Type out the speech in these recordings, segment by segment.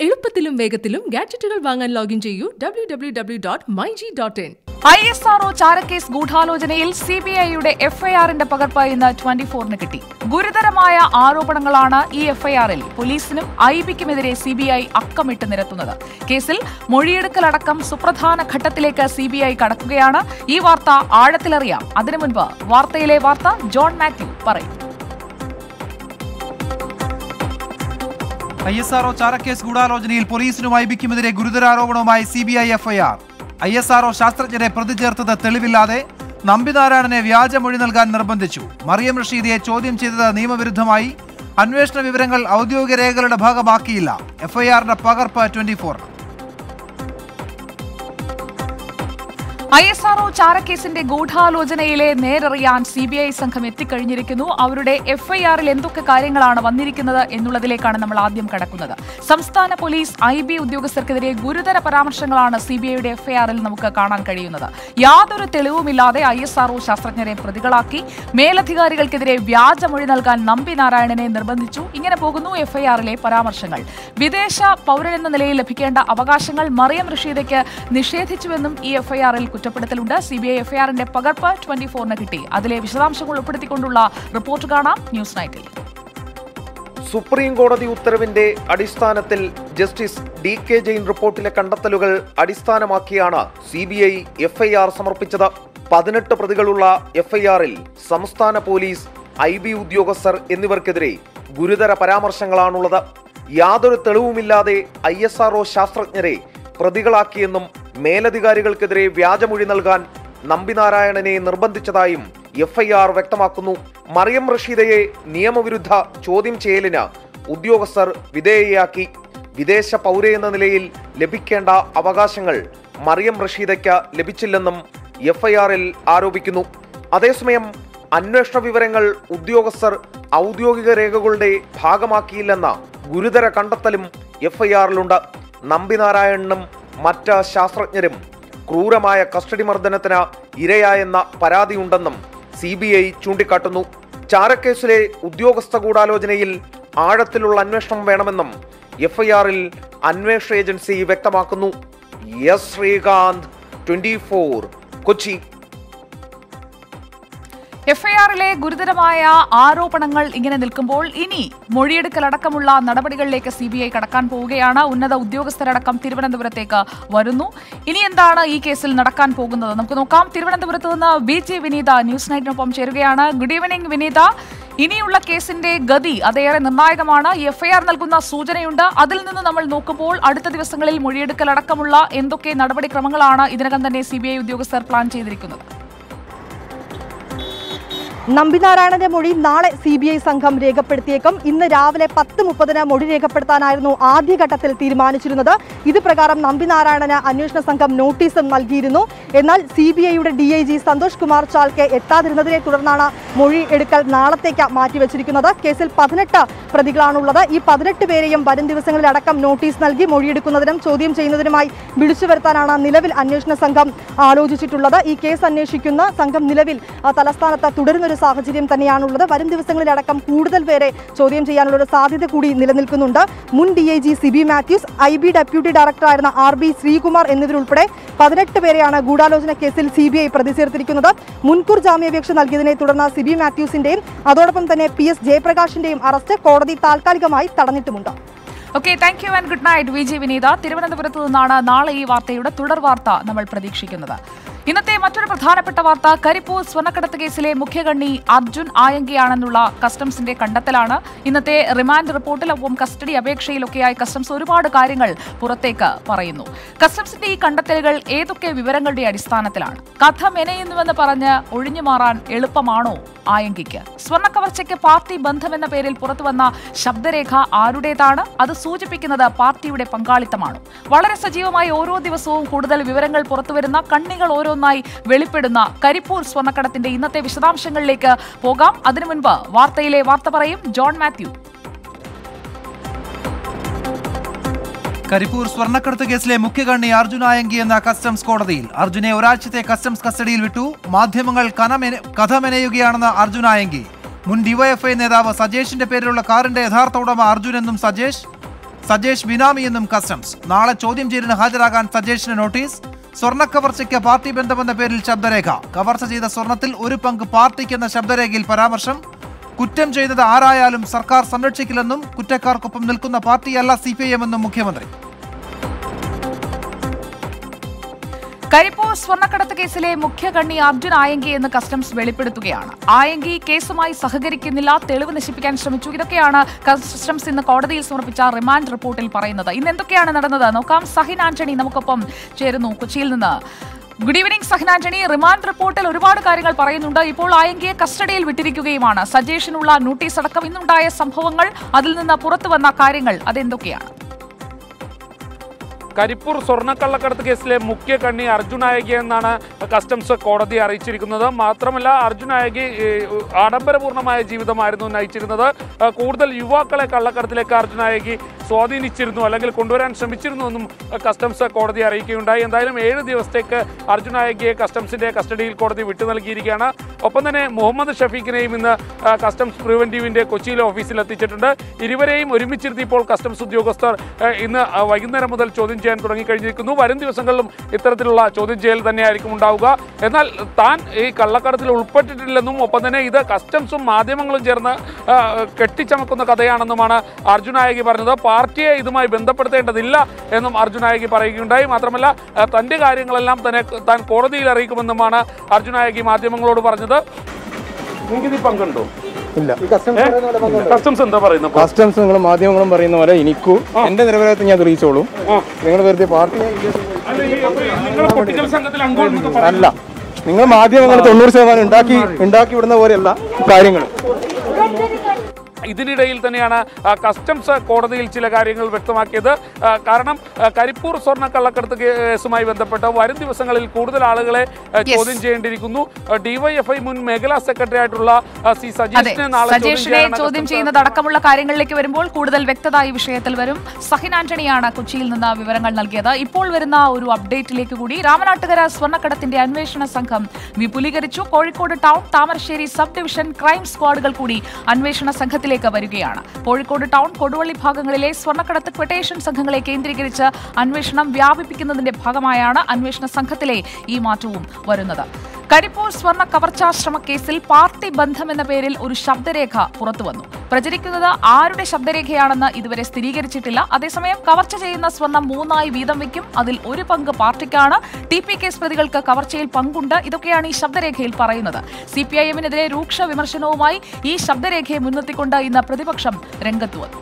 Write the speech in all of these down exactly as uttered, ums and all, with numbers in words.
എളുപ്പത്തിലും വേഗത്തിലും ഗാഡ്ജറ്റുകൾ വാങ്ങാൻ ലോഗിൻ ചെയ്യൂ W W W dot my G dot in. I S R O ചാരക്കേസ് ഗൂഢാലോചനയിൽ സി ബി ഐയുടെ എഫ്ഐആറിന്റെ പകർപ്പ് ഇന്ന് ട്വന്റി ഫോറിന് കിട്ടി. ഗുരുതരമായ ആരോപണങ്ങളാണ് ഈ എഫ്ഐആറിൽ പോലീസിനും ഐ ബിക്കുമെതിരെ സി ബി ഐ അക്കമിട്ട് നിരത്തുന്നത്. കേസിൽ മൊഴിയെടുക്കലടക്കം സുപ്രധാന ഘട്ടത്തിലേക്ക് സി ബി ഐ കടക്കുകയാണ്. ഈ വാർത്ത ആഴത്തിലറിയാം. അതിനു മുൻപ് വാർത്തയിലെ വാർത്ത ജോൺ മാത്യു പറയും. ഐ എസ് ആർ ഒ ചാരക്കേസ് ഗൂഢാലോചനയിൽ പോലീസിനും ഐ ബിക്കുമെതിരെ ഗുരുതരാരോപണവുമായി സി ബി ഐ എഫ്ഐആർ. ഐ എസ് ആർ ഒ ശാസ്ത്രജ്ഞരെ പ്രതി ചേർത്തത് തെളിവില്ലാതെ നമ്പിനാരായണനെ വ്യാജമൊഴി നൽകാൻ നിർബന്ധിച്ചു. മറിയം റഷീദിയെ ചോദ്യം ചെയ്തത് നിയമവിരുദ്ധമായി. അന്വേഷണ വിവരങ്ങൾ ഔദ്യോഗിക രേഖകളുടെ ഭാഗമാക്കിയില്ല. എഫ്ഐആറിന്റെ പകർപ്പ് twenty four. I S R O ചാരക്കേസിന്റെ ഗൂഢാലോചനയിലെ നേരറിയാൻ സി ബി ഐ സംഘം എത്തിക്കഴിഞ്ഞിരിക്കുന്നു. അവരുടെ എഫ്ഐആറിൽ എന്തൊക്കെ കാര്യങ്ങളാണ് വന്നിരിക്കുന്നത് എന്നുള്ളതിലേക്കാണ് നമ്മൾ ആദ്യം കടക്കുന്നത്. സംസ്ഥാന പോലീസ് ഐ ബി ഉദ്യോഗസ്ഥർക്കെതിരെ ഗുരുതര പരാമർശങ്ങളാണ് സി ബി ഐയുടെ എഫ്ഐആറിൽ നമുക്ക് കാണാൻ കഴിയുന്നത്. യാതൊരു തെളിവുമില്ലാതെ ഐ എസ് ആർ ഒ ശാസ്ത്രജ്ഞരെ പ്രതികളാക്കി. മേലധികാരികൾക്കെതിരെ വ്യാജമൊഴി നൽകാൻ നമ്പി നാരായണനെ നിർബന്ധിച്ചു. ഇങ്ങനെ പോകുന്നു എഫ്ഐആറിലെ പരാമർശങ്ങൾ. വിദേശ പൗരനെന്ന നിലയിൽ ലഭിക്കേണ്ട അവകാശങ്ങൾ മറിയം റഷീദയ്ക്ക് നിഷേധിച്ചുവെന്നും ഈ എഫ്ഐആറിൽ കുറ്റപ്പെടുത്തലുണ്ട്. സി ബി ഐ എഫ്ഐആറിന്റെ പകർപ്പ് ട്വന്റി ഫോറിന് കിട്ടി. അതിലെ വിശദാംശങ്ങൾ ഉൾപ്പെടുത്തിക്കൊണ്ടുള്ള റിപ്പോർട്ട് കാണാം ന്യൂസ് നൈറ്റിൽ. സുപ്രീം കോടതി ഉത്തരവിന്റെ അടിസ്ഥാനത്തിൽ ജസ്റ്റിസ് ഡി കെ ജെയിൻ റിപ്പോർട്ടിലെ കണ്ടെത്തലുകൾ അടിസ്ഥാനമാക്കിയാണ് സി ബി ഐ എഫ്ഐആർ സമർപ്പിച്ചത്. പതിനെട്ട് പ്രതികളുള്ള എഫ്ഐആറിൽ സംസ്ഥാന പോലീസ്, ഐ ബി ഉദ്യോഗസ്ഥർ എന്നിവർക്കെതിരെ ഗുരുതര പരാമർശങ്ങളാണുള്ളത്. യാതൊരു തെളിവുമില്ലാതെ ഐ എസ് ആർ ഒ ശാസ്ത്രജ്ഞരെ പ്രതികളാക്കിയെന്നും മേലധികാരികൾക്കെതിരെ വ്യാജമൊഴി നൽകാൻ നമ്പിനാരായണനെ നിർബന്ധിച്ചതായും എഫ്ഐആർ വ്യക്തമാക്കുന്നു. മറിയം റഷീദയെ നിയമവിരുദ്ധ ചോദ്യം ചെയ്യലിന് ഉദ്യോഗസ്ഥർ വിധേയയാക്കി. വിദേശ പൗരയെന്ന നിലയിൽ ലഭിക്കേണ്ട അവകാശങ്ങൾ മറിയം റഷീദയ്ക്ക് ലഭിച്ചില്ലെന്നും എഫ്ഐആറിൽ ആരോപിക്കുന്നു. അതേസമയം അന്വേഷണ വിവരങ്ങൾ ഉദ്യോഗസ്ഥർ ഔദ്യോഗിക രേഖകളുടെ ഭാഗമാക്കിയില്ലെന്ന ഗുരുതര കണ്ടെത്തലും എഫ്ഐആറിലുണ്ട്. നമ്പിനാരായണനും മറ്റ് ശാസ്ത്രജ്ഞരും ക്രൂരമായ കസ്റ്റഡി മർദ്ദനത്തിന് ഇരയായെന്ന പരാതിയുണ്ടെന്നും സി ബി ഐ ചൂണ്ടിക്കാട്ടുന്നു. ചാരക്കേസിലെ ഉദ്യോഗസ്ഥ ഗൂഢാലോചനയിൽ ആഴത്തിലുള്ള അന്വേഷണം വേണമെന്നും എഫ്ഐആറിൽ അന്വേഷണ ഏജൻസി വ്യക്തമാക്കുന്നു. S Sreekanth, twenty four, Kochi. എഫ്ഐആറിലെ ഗുരുതരമായ ആരോപണങ്ങൾ ഇങ്ങനെ നിൽക്കുമ്പോൾ ഇനി മൊഴിയെടുക്കലടക്കമുള്ള നടപടികളിലേക്ക് സി ബി ഐ കടക്കാൻ പോവുകയാണ്. ഉന്നത ഉദ്യോഗസ്ഥരടക്കം തിരുവനന്തപുരത്തേക്ക് വരുന്നു. ഇനി എന്താണ് ഈ കേസിൽ നടക്കാൻ പോകുന്നത് നമുക്ക് നോക്കാം. തിരുവനന്തപുരത്ത് നിന്ന് ബി ജെ വിനീത ന്യൂസ് നൈറ്റിനൊപ്പം ചേരുകയാണ്. Good evening Vineetha. ഇനിയുള്ള കേസിന്റെ ഗതി അതേറെ നിർണായകമാണ്. ഈ എഫ്ഐആർ നൽകുന്ന സൂചനയുണ്ട്. അതിൽ നിന്ന് നമ്മൾ നോക്കുമ്പോൾ അടുത്ത ദിവസങ്ങളിൽ മൊഴിയെടുക്കലടക്കമുള്ള എന്തൊക്കെ നടപടിക്രമങ്ങളാണ് ഇതിനകം തന്നെ സി ബി ഐ ഉദ്യോഗസ്ഥർ പ്ലാൻ ചെയ്തിരിക്കുന്നത്? നമ്പിനാരായണന്റെ മൊഴി നാളെ സി ബി ഐ സംഘം രേഖപ്പെടുത്തിയേക്കും. ഇന്ന് രാവിലെ പത്ത് മുപ്പതിന് മൊഴി രേഖപ്പെടുത്താനായിരുന്നു ആദ്യഘട്ടത്തിൽ തീരുമാനിച്ചിരുന്നത്. ഇത് പ്രകാരം നമ്പിനാരായണന് അന്വേഷണ സംഘം നോട്ടീസും നൽകിയിരുന്നു. എന്നാൽ സി ബി ഐയുടെ D I G Santhosh Kumar Chalke എത്താതിരുന്നതിനെ തുടർന്നാണ് മൊഴി എടുക്കൽ നാളത്തേക്ക് മാറ്റിവെച്ചിരിക്കുന്നത്. കേസിൽ പതിനെട്ട് പ്രതികളാണുള്ളത്. ഈ പതിനെട്ട് പേരെയും വരും ദിവസങ്ങളിലടക്കം നോട്ടീസ് നൽകി മൊഴിയെടുക്കുന്നതിനും ചോദ്യം ചെയ്യുന്നതിനുമായി വിളിച്ചു വരുത്താനാണ് നിലവിൽ അന്വേഷണ സംഘം ആലോചിച്ചിട്ടുള്ളത്. ഈ കേസ് അന്വേഷിക്കുന്ന സംഘം നിലവിൽ തലസ്ഥാനത്ത് തുടരുന്ന സാഹചര്യം തന്നെയാണുള്ളത്. വരും ദിവസങ്ങളിലടക്കം കൂടുതൽ പേരെ ചോദ്യം ചെയ്യാനുള്ള ഒരു സാധ്യത കൂടി നിലനിൽക്കുന്നുണ്ട്. മുൻ D I G Sibi Mathews, I B deputy ഡയറക്ടറായിരുന്ന ആർ ബി ശ്രീകുമാർ എന്നിവരുൾപ്പെടെ പതിനെട്ട് പേരെയാണ് ഗൂഢാലോചന കേസിൽ സി ബി ഐ പ്രതി ചേർത്തിരിക്കുന്നത്. മുൻകൂർ ജാമ്യാപേക്ഷ നൽകിയതിനെ തുടർന്ന് സിബി മാത്യൂസിന്റെയും അതോടൊപ്പം തന്നെ പി എസ് ജയപ്രകാശിന്റെയും അറസ്റ്റ് കോടതി താൽക്കാലികമായി തടഞ്ഞിട്ടുമുണ്ട്. Okay, thank you and good night V J Vineetha. തിരുവനന്തപുരത്ത് നിന്നാണ് നാളെ ഈ വാർത്തയുടെ തുടർ വാർത്ത നമ്മൾ പ്രതീക്ഷിക്കുന്നത്. ഇന്നത്തെ മറ്റൊരു പ്രധാനപ്പെട്ട വാർത്ത കരിപ്പൂർ സ്വർണ്ണക്കടത്ത് കേസിലെ മുഖ്യകണ്ണി അർജുൻ ആയങ്കിയാണെന്നുള്ള കസ്റ്റംസിന്റെ കണ്ടെത്തലാണ്. ഇന്നത്തെ റിമാൻഡ് റിപ്പോർട്ടിലൊപ്പം കസ്റ്റഡി അപേക്ഷയിലൊക്കെയായി കസ്റ്റംസ് ഒരുപാട് കാര്യങ്ങൾ പുറത്തേക്ക് പറയുന്നു. കസ്റ്റംസിന്റെ ഈ കണ്ടെത്തലുകൾ ഏതൊക്കെ വിവരങ്ങളുടെ അടിസ്ഥാനത്തിലാണ്? കഥ മെനയുന്നുവെന്ന് പറഞ്ഞ് ഒഴിഞ്ഞുമാറാൻ എളുപ്പമാണോ ആയങ്കിക്ക്? സ്വർണ്ണക്കവർച്ചയ്ക്ക് പാർട്ടി ബന്ധമെന്ന പേരിൽ പുറത്തുവന്ന ശബ്ദരേഖ ആരുടേതാണ്? അത് സൂചിപ്പിക്കുന്നത് പാർട്ടിയുടെ പങ്കാളിത്തമാണോ? വളരെ സജീവമായി ഓരോ ദിവസവും കൂടുതൽ വിവരങ്ങൾ പുറത്തുവരുന്ന, കണ്ണികൾ ഓരോന്നായി വെളിപ്പെടുന്ന കരിപ്പൂർ സ്വർണ്ണക്കടത്തിന്റെ ഇന്നത്തെ വിശദാംശങ്ങളിലേക്ക് പോകാം. അതിനു മുൻപ് വാർത്തയിലെ വാർത്ത പറയും ജോൺ മാത്യു. കരിപ്പൂർ സ്വർണ്ണക്കടത്ത് കേസിലെ മുഖ്യകണ്ണി അർജുൻ ആയങ്കി എന്ന കസ്റ്റംസ് കോടതിയിൽ. അർജുനെ ഒരാഴ്ചത്തെ കസ്റ്റംസ് കസ്റ്റഡിയിൽ വിട്ടു. മാധ്യമങ്ങൾ കഥ മെനയുകയാണെന്ന് അർജുൻ ആയങ്കി. മുൻ ഡിവൈഎഫ്ഐ നേതാവ് സജേഷിന്റെ പേരിലുള്ള കാറിന്റെ യഥാർത്ഥ ഉടമ അർജുൻ എന്നും സജേഷ്. സജേഷ് ബിനാമിയെന്നും കസ്റ്റംസ്. നാളെ ചോദ്യം ചെയ്യലിന് ഹാജരാകാൻ സജേഷിന് നോട്ടീസ്. സ്വർണ്ണക്കവർച്ചയ്ക്ക് പാർട്ടി ബന്ധമെന്ന പേരിൽ ശബ്ദരേഖ. കവർച്ച ചെയ്ത സ്വർണത്തിൽ ഒരു പങ്ക് പാർട്ടിക്കെന്ന ശബ്ദരേഖയിൽ പരാമർശം. കുറ്റം ചെയ്തത് ആരായാലും സർക്കാർ സംരക്ഷിക്കില്ലെന്നും കുറ്റക്കാർക്കൊപ്പം നിൽക്കുന്ന പാർട്ടിയല്ല സി പി ഐ എം എന്നും മുഖ്യമന്ത്രി. കരിപ്പൂർ സ്വർണ്ണക്കടത്ത് കേസിലെ മുഖ്യകണ്ണി അർജുൻ ആയങ്കി എന്ന് കസ്റ്റംസ് വെളിപ്പെടുത്തുകയാണ്. ആയങ്കി കേസുമായി സഹകരിക്കുന്നില്ല, തെളിവ് നശിപ്പിക്കാൻ ശ്രമിച്ചു. ഇതൊക്കെയാണ് കസ്റ്റംസ് ഇന്ന് കോടതിയിൽ സമർപ്പിച്ച റിമാൻഡ് റിപ്പോർട്ടിൽ പറയുന്നത്. ഇന്ന് എന്തൊക്കെയാണ് നടന്നത് നോക്കാം. സഹിൻ ആന്റണി നമുക്കൊപ്പം ചേരുന്നു കൊച്ചിയിൽ നിന്ന്. Good evening Sahin Antony. Remand റിപ്പോർട്ടിൽ ഒരുപാട് കാര്യങ്ങൾ പറയുന്നുണ്ട്. ഇപ്പോൾ ആയങ്കിയെ കസ്റ്റഡിയിൽ വിട്ടിരിക്കുകയുമാണ്. സജേഷിനുള്ള നോട്ടീസ് അടക്കം ഇന്നുണ്ടായ സംഭവങ്ങൾ, അതിൽ നിന്ന് പുറത്തു വന്ന കാര്യങ്ങൾ അതെന്തൊക്കെയാണ്? കരിപ്പൂർ സ്വർണ്ണക്കള്ളക്കടത്ത് കേസിലെ മുഖ്യ കണ്ണി അർജുൻ ആയങ്കി എന്നാണ് കസ്റ്റംസ് കോടതിയെ അറിയിച്ചിരിക്കുന്നത്. മാത്രമല്ല അർജുൻ ആയങ്കി ആഡംബരപൂർണമായ ജീവിതമായിരുന്നു നയിച്ചിരുന്നത്. കൂടുതൽ യുവാക്കളെ കള്ളക്കടത്തിലേക്ക് അർജുൻ ആയങ്കി സ്വാധീനിച്ചിരുന്നു, അല്ലെങ്കിൽ കൊണ്ടുവരാൻ ശ്രമിച്ചിരുന്നു എന്നും കസ്റ്റംസ് കോടതിയെ അറിയിക്കുകയുണ്ടായി. എന്തായാലും ഏഴ് ദിവസത്തേക്ക് അർജുൻ ആയങ്കിയെ കസ്റ്റംസിന്റെ കസ്റ്റഡിയിൽ കോടതി വിട്ടു നൽകിയിരിക്കുകയാണ്. ഒപ്പം തന്നെ മുഹമ്മദ് ഷഫീഖിനെയും ഇന്ന് കസ്റ്റംസ് പ്രിവന്റീവിന്റെ കൊച്ചിയിലെ ഓഫീസിൽ എത്തിച്ചിട്ടുണ്ട്. ഇരുവരെയും ഒരുമിച്ചിരുത്തി ഇപ്പോൾ കസ്റ്റംസ് ഉദ്യോഗസ്ഥർ ഇന്ന് വൈകുന്നേരം മുതൽ ചോദ്യം ചെയ്യാൻ തുടങ്ങിക്കഴിഞ്ഞിരിക്കുന്നു. വരും ദിവസങ്ങളിലും ഇത്തരത്തിലുള്ള ചോദ്യം ചെയ്യൽ തന്നെയായിരിക്കും ഉണ്ടാവുക. എന്നാൽ താൻ ഈ കള്ളക്കടത്തിൽ ഉൾപ്പെട്ടിട്ടില്ലെന്നും ഒപ്പം തന്നെ ഇത് കസ്റ്റംസും മാധ്യമങ്ങളും ചേർന്ന് കെട്ടിച്ചമക്കുന്ന കഥയാണെന്നുമാണ് അർജുൻ ആയങ്കി പറഞ്ഞത്. പാർട്ടിയെ ഇതുമായി ബന്ധപ്പെടുത്തേണ്ടതില്ല എന്നും അർജുൻ ആയങ്കി പറയുകയുണ്ടായി. മാത്രമല്ല തന്റെ കാര്യങ്ങളെല്ലാം തന്നെ താൻ കോടതിയിൽ അറിയിക്കുമെന്നുമാണ് അർജുൻ ആയങ്കി മാധ്യമങ്ങളോട് പറഞ്ഞത്. നിങ്ങൾക്ക് പങ്കുണ്ടോ? ഇല്ല. കസ്റ്റംസ് എന്താ പറയുന്നത്? കസ്റ്റംസ് നിങ്ങൾ മാധ്യമങ്ങളും പറയുന്ന പോലെ എനിക്കും എന്റെ നിലവാരത്തിൽ ഞാൻ തെളിയിച്ചോളൂ. നിങ്ങൾ വെറുതെ പാർട്ടിയെ അല്ല, നിങ്ങൾ മാധ്യമങ്ങൾ തൊണ്ണൂറ് ശതമാനം ഉണ്ടാക്കി ഉണ്ടാക്കി വിടുന്ന പോലെയല്ല കാര്യങ്ങൾ. ഇതിനിടയിൽ തന്നെയാണ് കസ്റ്റംസ് കോടതിയിൽ ചില കാര്യങ്ങൾ വ്യക്തമാക്കിയത്. കാരണം കരിപ്പൂർ സ്വർണ്ണ കള്ളക്കടത്ത് കേസുമായി ബന്ധപ്പെട്ട് വരും ദിവസങ്ങളിൽ കൂടുതൽ ആളുകളെ ചോദ്യം ചെയ്യേണ്ടിയിരിക്കുന്നു. ഡിവൈഎഫ്ഐ മുൻ മേഖലാ സെക്രട്ടറി ആയിട്ടുള്ള സി സജീഷിനെ നാളെ ചോദ്യം ചെയ്യുന്നത് അടക്കമുള്ള കാര്യങ്ങളിലേക്ക് വരുമ്പോൾ കൂടുതൽ വ്യക്തത ഈ വിഷയത്തിൽ വരും. സഹിൻ ആന്റണിയാണ് കൊച്ചിയിൽ നിന്ന് വിവരങ്ങൾ നൽകിയത്. ഇപ്പോൾ വരുന്ന ഒരു അപ്ഡേറ്റിലേക്ക് കൂടി. രാമനാട്ടുകര സ്വർണ്ണക്കടത്തിന്റെ അന്വേഷണ സംഘം വിപുലീകരിച്ചു. Kozhikode town, Thamarassery sub division crime സ്ക്വാഡുകൾ കൂടി അന്വേഷണ സംഘത്തിലേക്ക് വരികയാണ്. കോഴിക്കോട് ടൗൺ, കൊടുവള്ളി ഭാഗങ്ങളിലെ സ്വർണ്ണക്കടത്ത് ക്വട്ടേഷൻ സംഘങ്ങളെ കേന്ദ്രീകരിച്ച് അന്വേഷണം വ്യാപിപ്പിക്കുന്നതിന്റെ ഭാഗമായാണ് അന്വേഷണ സംഘത്തിലെ ഈ മാറ്റവും വരുന്നത്. കരിപ്പൂർ സ്വർണ്ണ കവർച്ചാ ശ്രമ കേസിൽ പാർട്ടി ബന്ധം എന്ന പേരിൽ ഒരു ശബ്ദരേഖ പുറത്തുവന്നു. പ്രചരിക്കുന്നത് ആരുടെ ശബ്ദരേഖയാണെന്ന് ഇതുവരെ സ്ഥിരീകരിച്ചിട്ടില്ല. അതേസമയം കവർച്ച ചെയ്യുന്ന സ്വർണം മൂന്നായി വീതം വയ്ക്കും, അതിൽ ഒരു പങ്ക് പാർട്ടിക്കാണ്. ടി പി കേസ് പ്രതികൾക്ക് കവർച്ചയിൽ പങ്കുണ്ട്. ഇതൊക്കെയാണ് ഈ ശബ്ദരേഖയിൽ പറയുന്നത്. സി പി ഐ എമ്മിനെതിരെ രൂക്ഷ വിമർശനവുമായി ഈ ശബ്ദരേഖയെ മുൻനിർത്തിക്കൊണ്ട് ഇന്ന് പ്രതിപക്ഷം രംഗത്ത് വന്നു.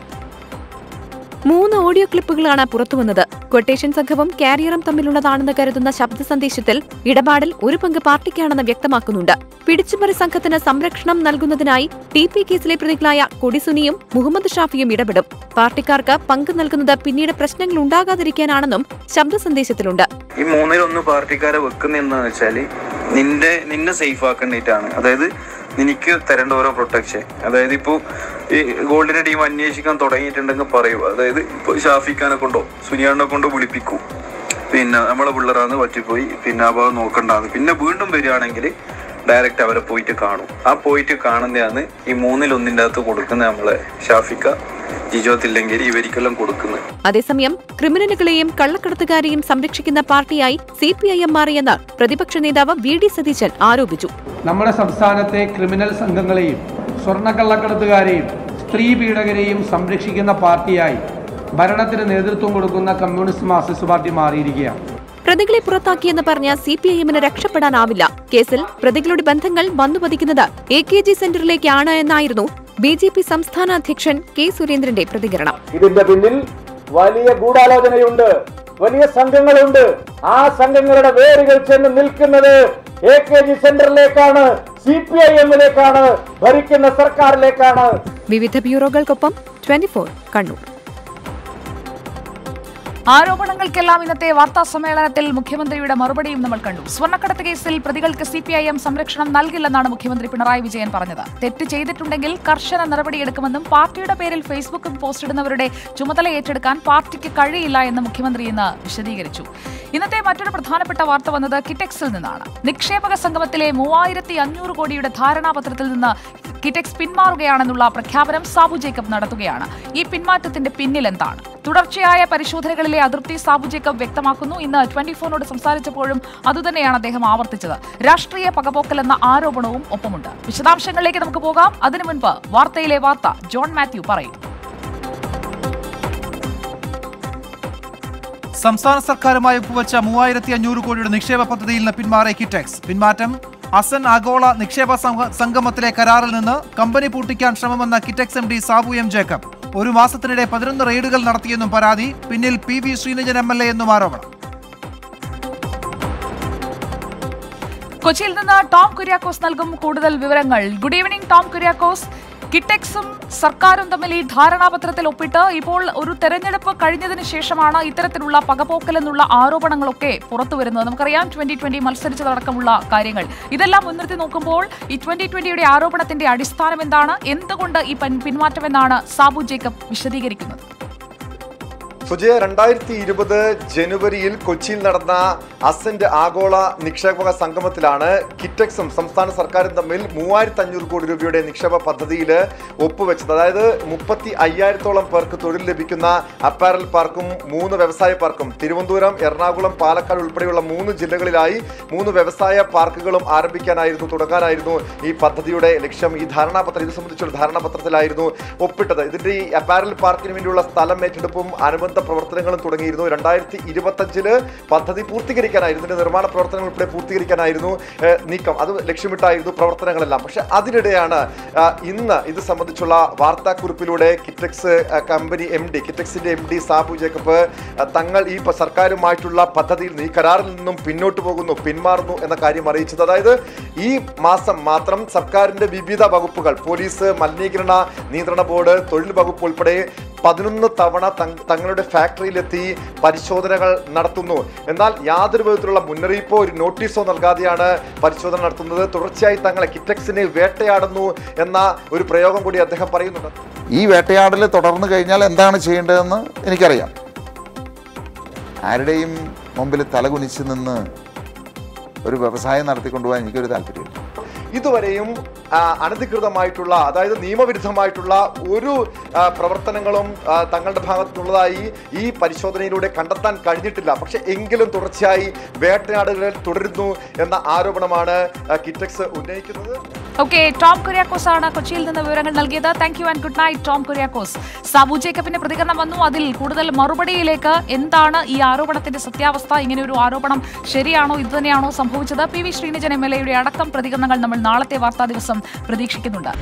മൂന്ന് ഓഡിയോ ക്ലിപ്പുകളാണ് പുറത്തുവന്നത്. ക്വട്ടേഷൻ സംഘവും കാരിയറും തമ്മിലുള്ളതാണെന്ന് കരുതുന്ന ശബ്ദ സന്ദേശത്തിൽ ഇടപാടിൽ ഒരു പങ്ക് പാർട്ടിക്കാണെന്ന് വ്യക്തമാക്കുന്നുണ്ട്. പിടിച്ചുപറി സംഘത്തിന് സംരക്ഷണം നൽകുന്നതിനായി ടി പി കേസിലെ പ്രതികളായ കൊടിസുനിയും മുഹമ്മദ് ഷാഫിയും ഇടപെടും. പാർട്ടിക്കാർക്ക് പങ്ക് നൽകുന്നത് പിന്നീട് പ്രശ്നങ്ങൾ ഉണ്ടാകാതിരിക്കാനാണെന്നും ശബ്ദ സന്ദേശത്തിലുണ്ട്. ഈ മൂന്നിലൊന്ന് പാർട്ടിക്കാരെ വെക്കുന്നതെന്ന് വെച്ചാല് നിന്റെ നിന്നെ സേഫ് ആക്കേണ്ടിട്ടാണ്. അതായത് നിനക്ക് തരേണ്ട ഓരോ പ്രൊട്ടക്ഷൻ. അതായത് ഇപ്പോൾ ഈ ഗോൾഡിന്റെ ടീം അന്വേഷിക്കാൻ തുടങ്ങിയിട്ടുണ്ടെങ്കിൽ പറയൂ. അതായത് ഇപ്പോൾ ഷാഫിഖാനെ കൊണ്ടോ സുനിയാണിനെ കൊണ്ടോ വിളിപ്പിക്കൂ, പിന്നെ നമ്മളെ പിള്ളേരാന്ന് പറ്റിപ്പോയി, പിന്നെ ആ ഭാഗം നോക്കണ്ടാന്ന്, പിന്നെ വീണ്ടും വരികയാണെങ്കിൽ ഡയറക്റ്റ് അവരെ പോയിട്ട് കാണും. ആ പോയിട്ട് കാണുന്നതാണ് ഈ മൂന്നിലൊന്നിൻ്റെ അകത്ത് കൊടുക്കുന്നത് നമ്മളെ ഷാഫിക്ക, ജിജോത്തില്ലെങ്കിൽ ഇവർക്കെല്ലാം കൊടുക്കുന്നത്. അതേസമയം ക്രിമിനലുകളെയും കള്ളക്കടത്തുകാരെയും സംരക്ഷിക്കുന്ന പാർട്ടിയായി സി പി ഐ എം മാറിയെന്ന് പ്രതിപക്ഷ നേതാവ് വി ഡി സതീശൻ ആരോപിച്ചു. നമ്മുടെ സംസ്ഥാനത്തെ ക്രിമിനൽ സംഘങ്ങളെയും സ്വർണ്ണക്കള്ളക്കടത്തുകാരെയും സ്ത്രീ പീഡകരെയും സംരക്ഷിക്കുന്ന പാർട്ടിയായി ഭരണത്തിന് നേതൃത്വം കൊടുക്കുന്ന കമ്മ്യൂണിസ്റ്റ് മാർക്സിസ്റ്റ് പാർട്ടി മാറിയിരിക്കുകയാണ്. പ്രതികളെ പുറത്താക്കിയെന്ന് പറഞ്ഞ സി പി ഐ എമ്മിന് രക്ഷപ്പെടാനാവില്ല. കേസിൽ പ്രതികളുടെ ബന്ധങ്ങൾ വന്നുപതിക്കുന്നത് എ കെ ജി സെന്ററിലേക്കാണ് എന്നായിരുന്നു ബി ജെ പി സംസ്ഥാന അധ്യക്ഷൻ കെ സുരേന്ദ്രന്റെ പ്രതികരണം. ഇതിന്റെ പിന്നിൽ വലിയ ഗൂഢാലോചനയുണ്ട്, വലിയ സംഘങ്ങളുണ്ട്. ആ സംഘങ്ങളുടെ വേരുകൾ ചെന്ന് നിൽക്കുന്നത് എ കെ ജി സെന്ററിലേക്കാണ്, സി പി ഐ എമ്മിലേക്കാണ്, ഭരിക്കുന്ന സർക്കാരിലേക്കാണ്. വിവിധ ബ്യൂറോകൾക്കൊപ്പം ട്വന്റി ഫോർ കണ്ണൂർ. ആരോപണങ്ങൾക്കെല്ലാം ഇന്നത്തെ വാർത്താ സമ്മേളനത്തിൽ മുഖ്യമന്ത്രിയുടെ മറുപടിയും നമ്മൾ കണ്ടു. സ്വർണ്ണക്കടത്ത് കേസിൽ പ്രതികൾക്ക് സി പി ഐ എം സംരക്ഷണം നൽകില്ലെന്നാണ് മുഖ്യമന്ത്രി പിണറായി വിജയൻ പറഞ്ഞത്. തെറ്റ് ചെയ്തിട്ടുണ്ടെങ്കിൽ കർശന നടപടിയെടുക്കുമെന്നും പാർട്ടിയുടെ പേരിൽ ഫേസ്ബുക്കിൽ പോസ്റ്റ് ഇടുന്നവരുടെ ചുമതല ഏറ്റെടുക്കാൻ പാർട്ടിക്ക് കഴിയില്ല എന്ന് മുഖ്യമന്ത്രി ഇന്ന് വിശദീകരിച്ചു. ഇന്നത്തെ മറ്റൊരു പ്രധാനപ്പെട്ട വാർത്ത വന്നത് കിറ്റെക്സിൽ നിന്നാണ്. നിക്ഷേപക സംഗമത്തിലെ മൂവായിരത്തി അഞ്ഞൂറ് കോടിയുടെ ധാരണാപത്രത്തിൽ നിന്ന് കിറ്റെക്സ് പിന്മാറുകയാണെന്നുള്ള പ്രഖ്യാപനം സാബു ജേക്കബ് നടത്തുകയാണ്. ഈ പിന്മാറ്റത്തിന്റെ പിന്നിൽ എന്താണ്? തുടർച്ചയായ പരിശോധനകളിലെ അതൃപ്തി സാബു ജേക്കബ് വ്യക്തമാക്കുന്നു. ഇന്ന് ട്വന്റി ഫോറിനോട് സംസാരിച്ചപ്പോഴും അതുതന്നെയാണ് അദ്ദേഹം ആവർത്തിച്ചത്. രാഷ്ട്രീയ പകപോക്കലെന്ന ആരോപണവും ഒപ്പമുണ്ട്. വിശദാംശങ്ങളിലേക്ക് നമുക്ക് പോകാം. അതിനു മുൻപ് വാർത്തയിലെ വാർത്ത ജോൺ മാത്യു പറയും. സംസ്ഥാന സർക്കാരുമായി ഒപ്പുവെച്ച മൂവായിരത്തി അഞ്ഞൂറ് കോടിയുടെ നിക്ഷേപ പദ്ധതിയിൽ നിന്ന് പിന്മാറിയ കിറ്റെക്സ്. പിന്മാറ്റം അസൻ ആഗോള നിക്ഷേപ സംഗമത്തിലെ കരാറിൽ നിന്ന് കമ്പനി പൂട്ടിക്കാൻ ശ്രമമെന്ന Kitex M D Sabu M Jacob. ഒരു മാസത്തിനിടെ പതിനൊന്ന് റെയ്ഡുകൾ നടത്തിയെന്നും പരാതി. പിന്നിൽ P V Sreenijan M L A എന്നും ആരോപണം. കൊച്ചിയിൽ നിന്ന് ടോം കുര്യാക്കോസ് നൽകും കൂടുതൽ വിവരങ്ങൾ. Good evening Tom Kuriakose. കിറ്റെക്സും സർക്കാരും തമ്മിൽ ഈ ധാരണാപത്രത്തിൽ ഒപ്പിട്ട് ഇപ്പോൾ ഒരു തെരഞ്ഞെടുപ്പ് കഴിഞ്ഞതിന് ശേഷമാണ് ഇത്തരത്തിലുള്ള പകപോക്കൽ എന്നുള്ള ആരോപണങ്ങളൊക്കെ പുറത്തു വരുന്നത്. നമുക്കറിയാം ട്വന്റി ട്വന്റി മത്സരിച്ചതടക്കമുള്ള കാര്യങ്ങൾ. ഇതെല്ലാം മുൻനിർത്തി നോക്കുമ്പോൾ ഈ ട്വന്റി ട്വന്റിയുടെ ആരോപണത്തിന്റെ അടിസ്ഥാനം എന്താണ്? എന്തുകൊണ്ട് ഈ പിന്മാറ്റമെന്നാണ് സാബു ജേക്കബ് വിശദീകരിക്കുന്നത്? സുജയ, രണ്ടായിരത്തി ഇരുപത് ജനുവരിയിൽ കൊച്ചിയിൽ നടന്ന അസന്റ് ആഗോള നിക്ഷേപക സംഗമത്തിലാണ് കിറ്റെക്സും സംസ്ഥാന സർക്കാരും തമ്മിൽ മൂവായിരത്തി അഞ്ഞൂറ് കോടി രൂപയുടെ നിക്ഷേപ പദ്ധതിയിൽ ഒപ്പുവെച്ചത്. അതായത് മുപ്പത്തി അയ്യായിരത്തോളം പേർക്ക് തൊഴിൽ ലഭിക്കുന്ന അപ്പാരൽ പാർക്കും മൂന്ന് വ്യവസായ പാർക്കും തിരുവനന്തപുരം, എറണാകുളം, പാലക്കാട് ഉൾപ്പെടെയുള്ള മൂന്ന് ജില്ലകളിലായി മൂന്ന് വ്യവസായ പാർക്കുകളും ആരംഭിക്കാനായിരുന്നു തുടങ്ങാനായിരുന്നു ഈ പദ്ധതിയുടെ ലക്ഷ്യം. ഈ ധാരണാപത്രം ഇത് സംബന്ധിച്ചൊരു ധാരണാപത്രത്തിലായിരുന്നു ഒപ്പിട്ടത്. ഇതിന്റെ ഈ അപ്പാരൽ പാർക്കിന് വേണ്ടിയുള്ള സ്ഥലം ഏറ്റെടുപ്പും അനുബന്ധ പ്രവർത്തനങ്ങളും തുടങ്ങിയിരുന്നു. രണ്ടായിരത്തി ഇരുപത്തി അഞ്ചില് പദ്ധതി പൂർത്തീകരിക്കാനായിരുന്നു, ഇതിന്റെ നിർമ്മാണ പ്രവർത്തനങ്ങൾ ഉൾപ്പെടെ പൂർത്തീകരിക്കാനായിരുന്നു നീക്കം. അത് ലക്ഷ്യമിട്ടായിരുന്നു പ്രവർത്തനങ്ങളെല്ലാം. പക്ഷെ അതിനിടെയാണ് ഇന്ന് ഇത് സംബന്ധിച്ചുള്ള വാർത്താക്കുറിപ്പിലൂടെ കിറ്റെക്സ് കമ്പനി എം ഡി കിറ്റെക്സിന്റെ എം ഡി സാബു ജേക്കബ് തങ്ങൾ ഈ സർക്കാരുമായിട്ടുള്ള പദ്ധതിയിൽ നിന്ന് ഈ കരാറിൽ നിന്നും പിന്നോട്ട് പോകുന്നു, പിന്മാറുന്നു എന്ന കാര്യം അറിയിച്ചത്. അതായത് ഈ മാസം മാത്രം സർക്കാരിന്റെ വിവിധ വകുപ്പുകൾ, പോലീസ്, മലിനീകരണ നിയന്ത്രണ ബോർഡ്, തൊഴിൽ വകുപ്പ് ഉൾപ്പെടെ പതിനൊന്ന് തവണ തങ്ങളുടെ ഫാക്ടറിയിലെത്തി പരിശോധനകൾ നടത്തുന്നു. എന്നാൽ യാതൊരു വിധത്തിലുള്ള മുന്നറിയിപ്പോ ഒരു നോട്ടീസോ നൽകാതെയാണ് പരിശോധന നടത്തുന്നത്. തുടർച്ചയായി തങ്ങളെ കിറ്റെക്സിനെ വേട്ടയാടുന്നു എന്ന ഒരു പ്രയോഗം കൂടി അദ്ദേഹം പറയുന്നുണ്ട്. ഈ വേട്ടയാടൽ തുടർന്നു കഴിഞ്ഞാൽ എന്താണ് ചെയ്യേണ്ടതെന്ന് എനിക്കറിയാം. ആരുടെയും മുമ്പിൽ തലകുനിച്ച് നിന്ന് ഒരു വ്യവസായം നടത്തിക്കൊണ്ടുപോകാൻ എനിക്കൊരു താല്പര്യമില്ല. ഇതുവരെയും അനധികൃതമായിട്ടുള്ള, അതായത് നിയമവിരുദ്ധമായിട്ടുള്ള ഒരു പ്രവർത്തനങ്ങളും തങ്ങളുടെ ഭാഗത്തുള്ളതായി ഈ പരിശോധനയിലൂടെ കണ്ടെത്താൻ കഴിഞ്ഞിട്ടില്ല. പക്ഷെ എങ്കിലും തുടർച്ചയായി വേട്ടയാടലുകൾ തുടരുന്നു എന്ന ആരോപണമാണ് കിറ്റെക്സ് ഉന്നയിക്കുന്നത്. ഓക്കെ, ടോം കുര്യാക്കോസ് ആണ് കൊച്ചിയിൽ നിന്ന് വിവരങ്ങൾ നൽകിയത്. Thank you and good night Tom Kuriakose. Sabu ജേക്കബിന്റെ പ്രതികരണം വന്നു. അതിൽ കൂടുതൽ മറുപടിയിലേക്ക് എന്താണ് ഈ ആരോപണത്തിന്റെ സത്യാവസ്ഥ? ഇങ്ങനെ ഒരു ആരോപണം ശരിയാണോ? ഇതുതന്നെയാണോ സംഭവിച്ചത്? P V Sreenijan M L എയുടെ അടക്കം പ്രതികരണങ്ങൾ നമ്മൾ നാളത്തെ വാർത്താ ദിവസം പ്രതീക്ഷിക്കുന്നുണ്ട്.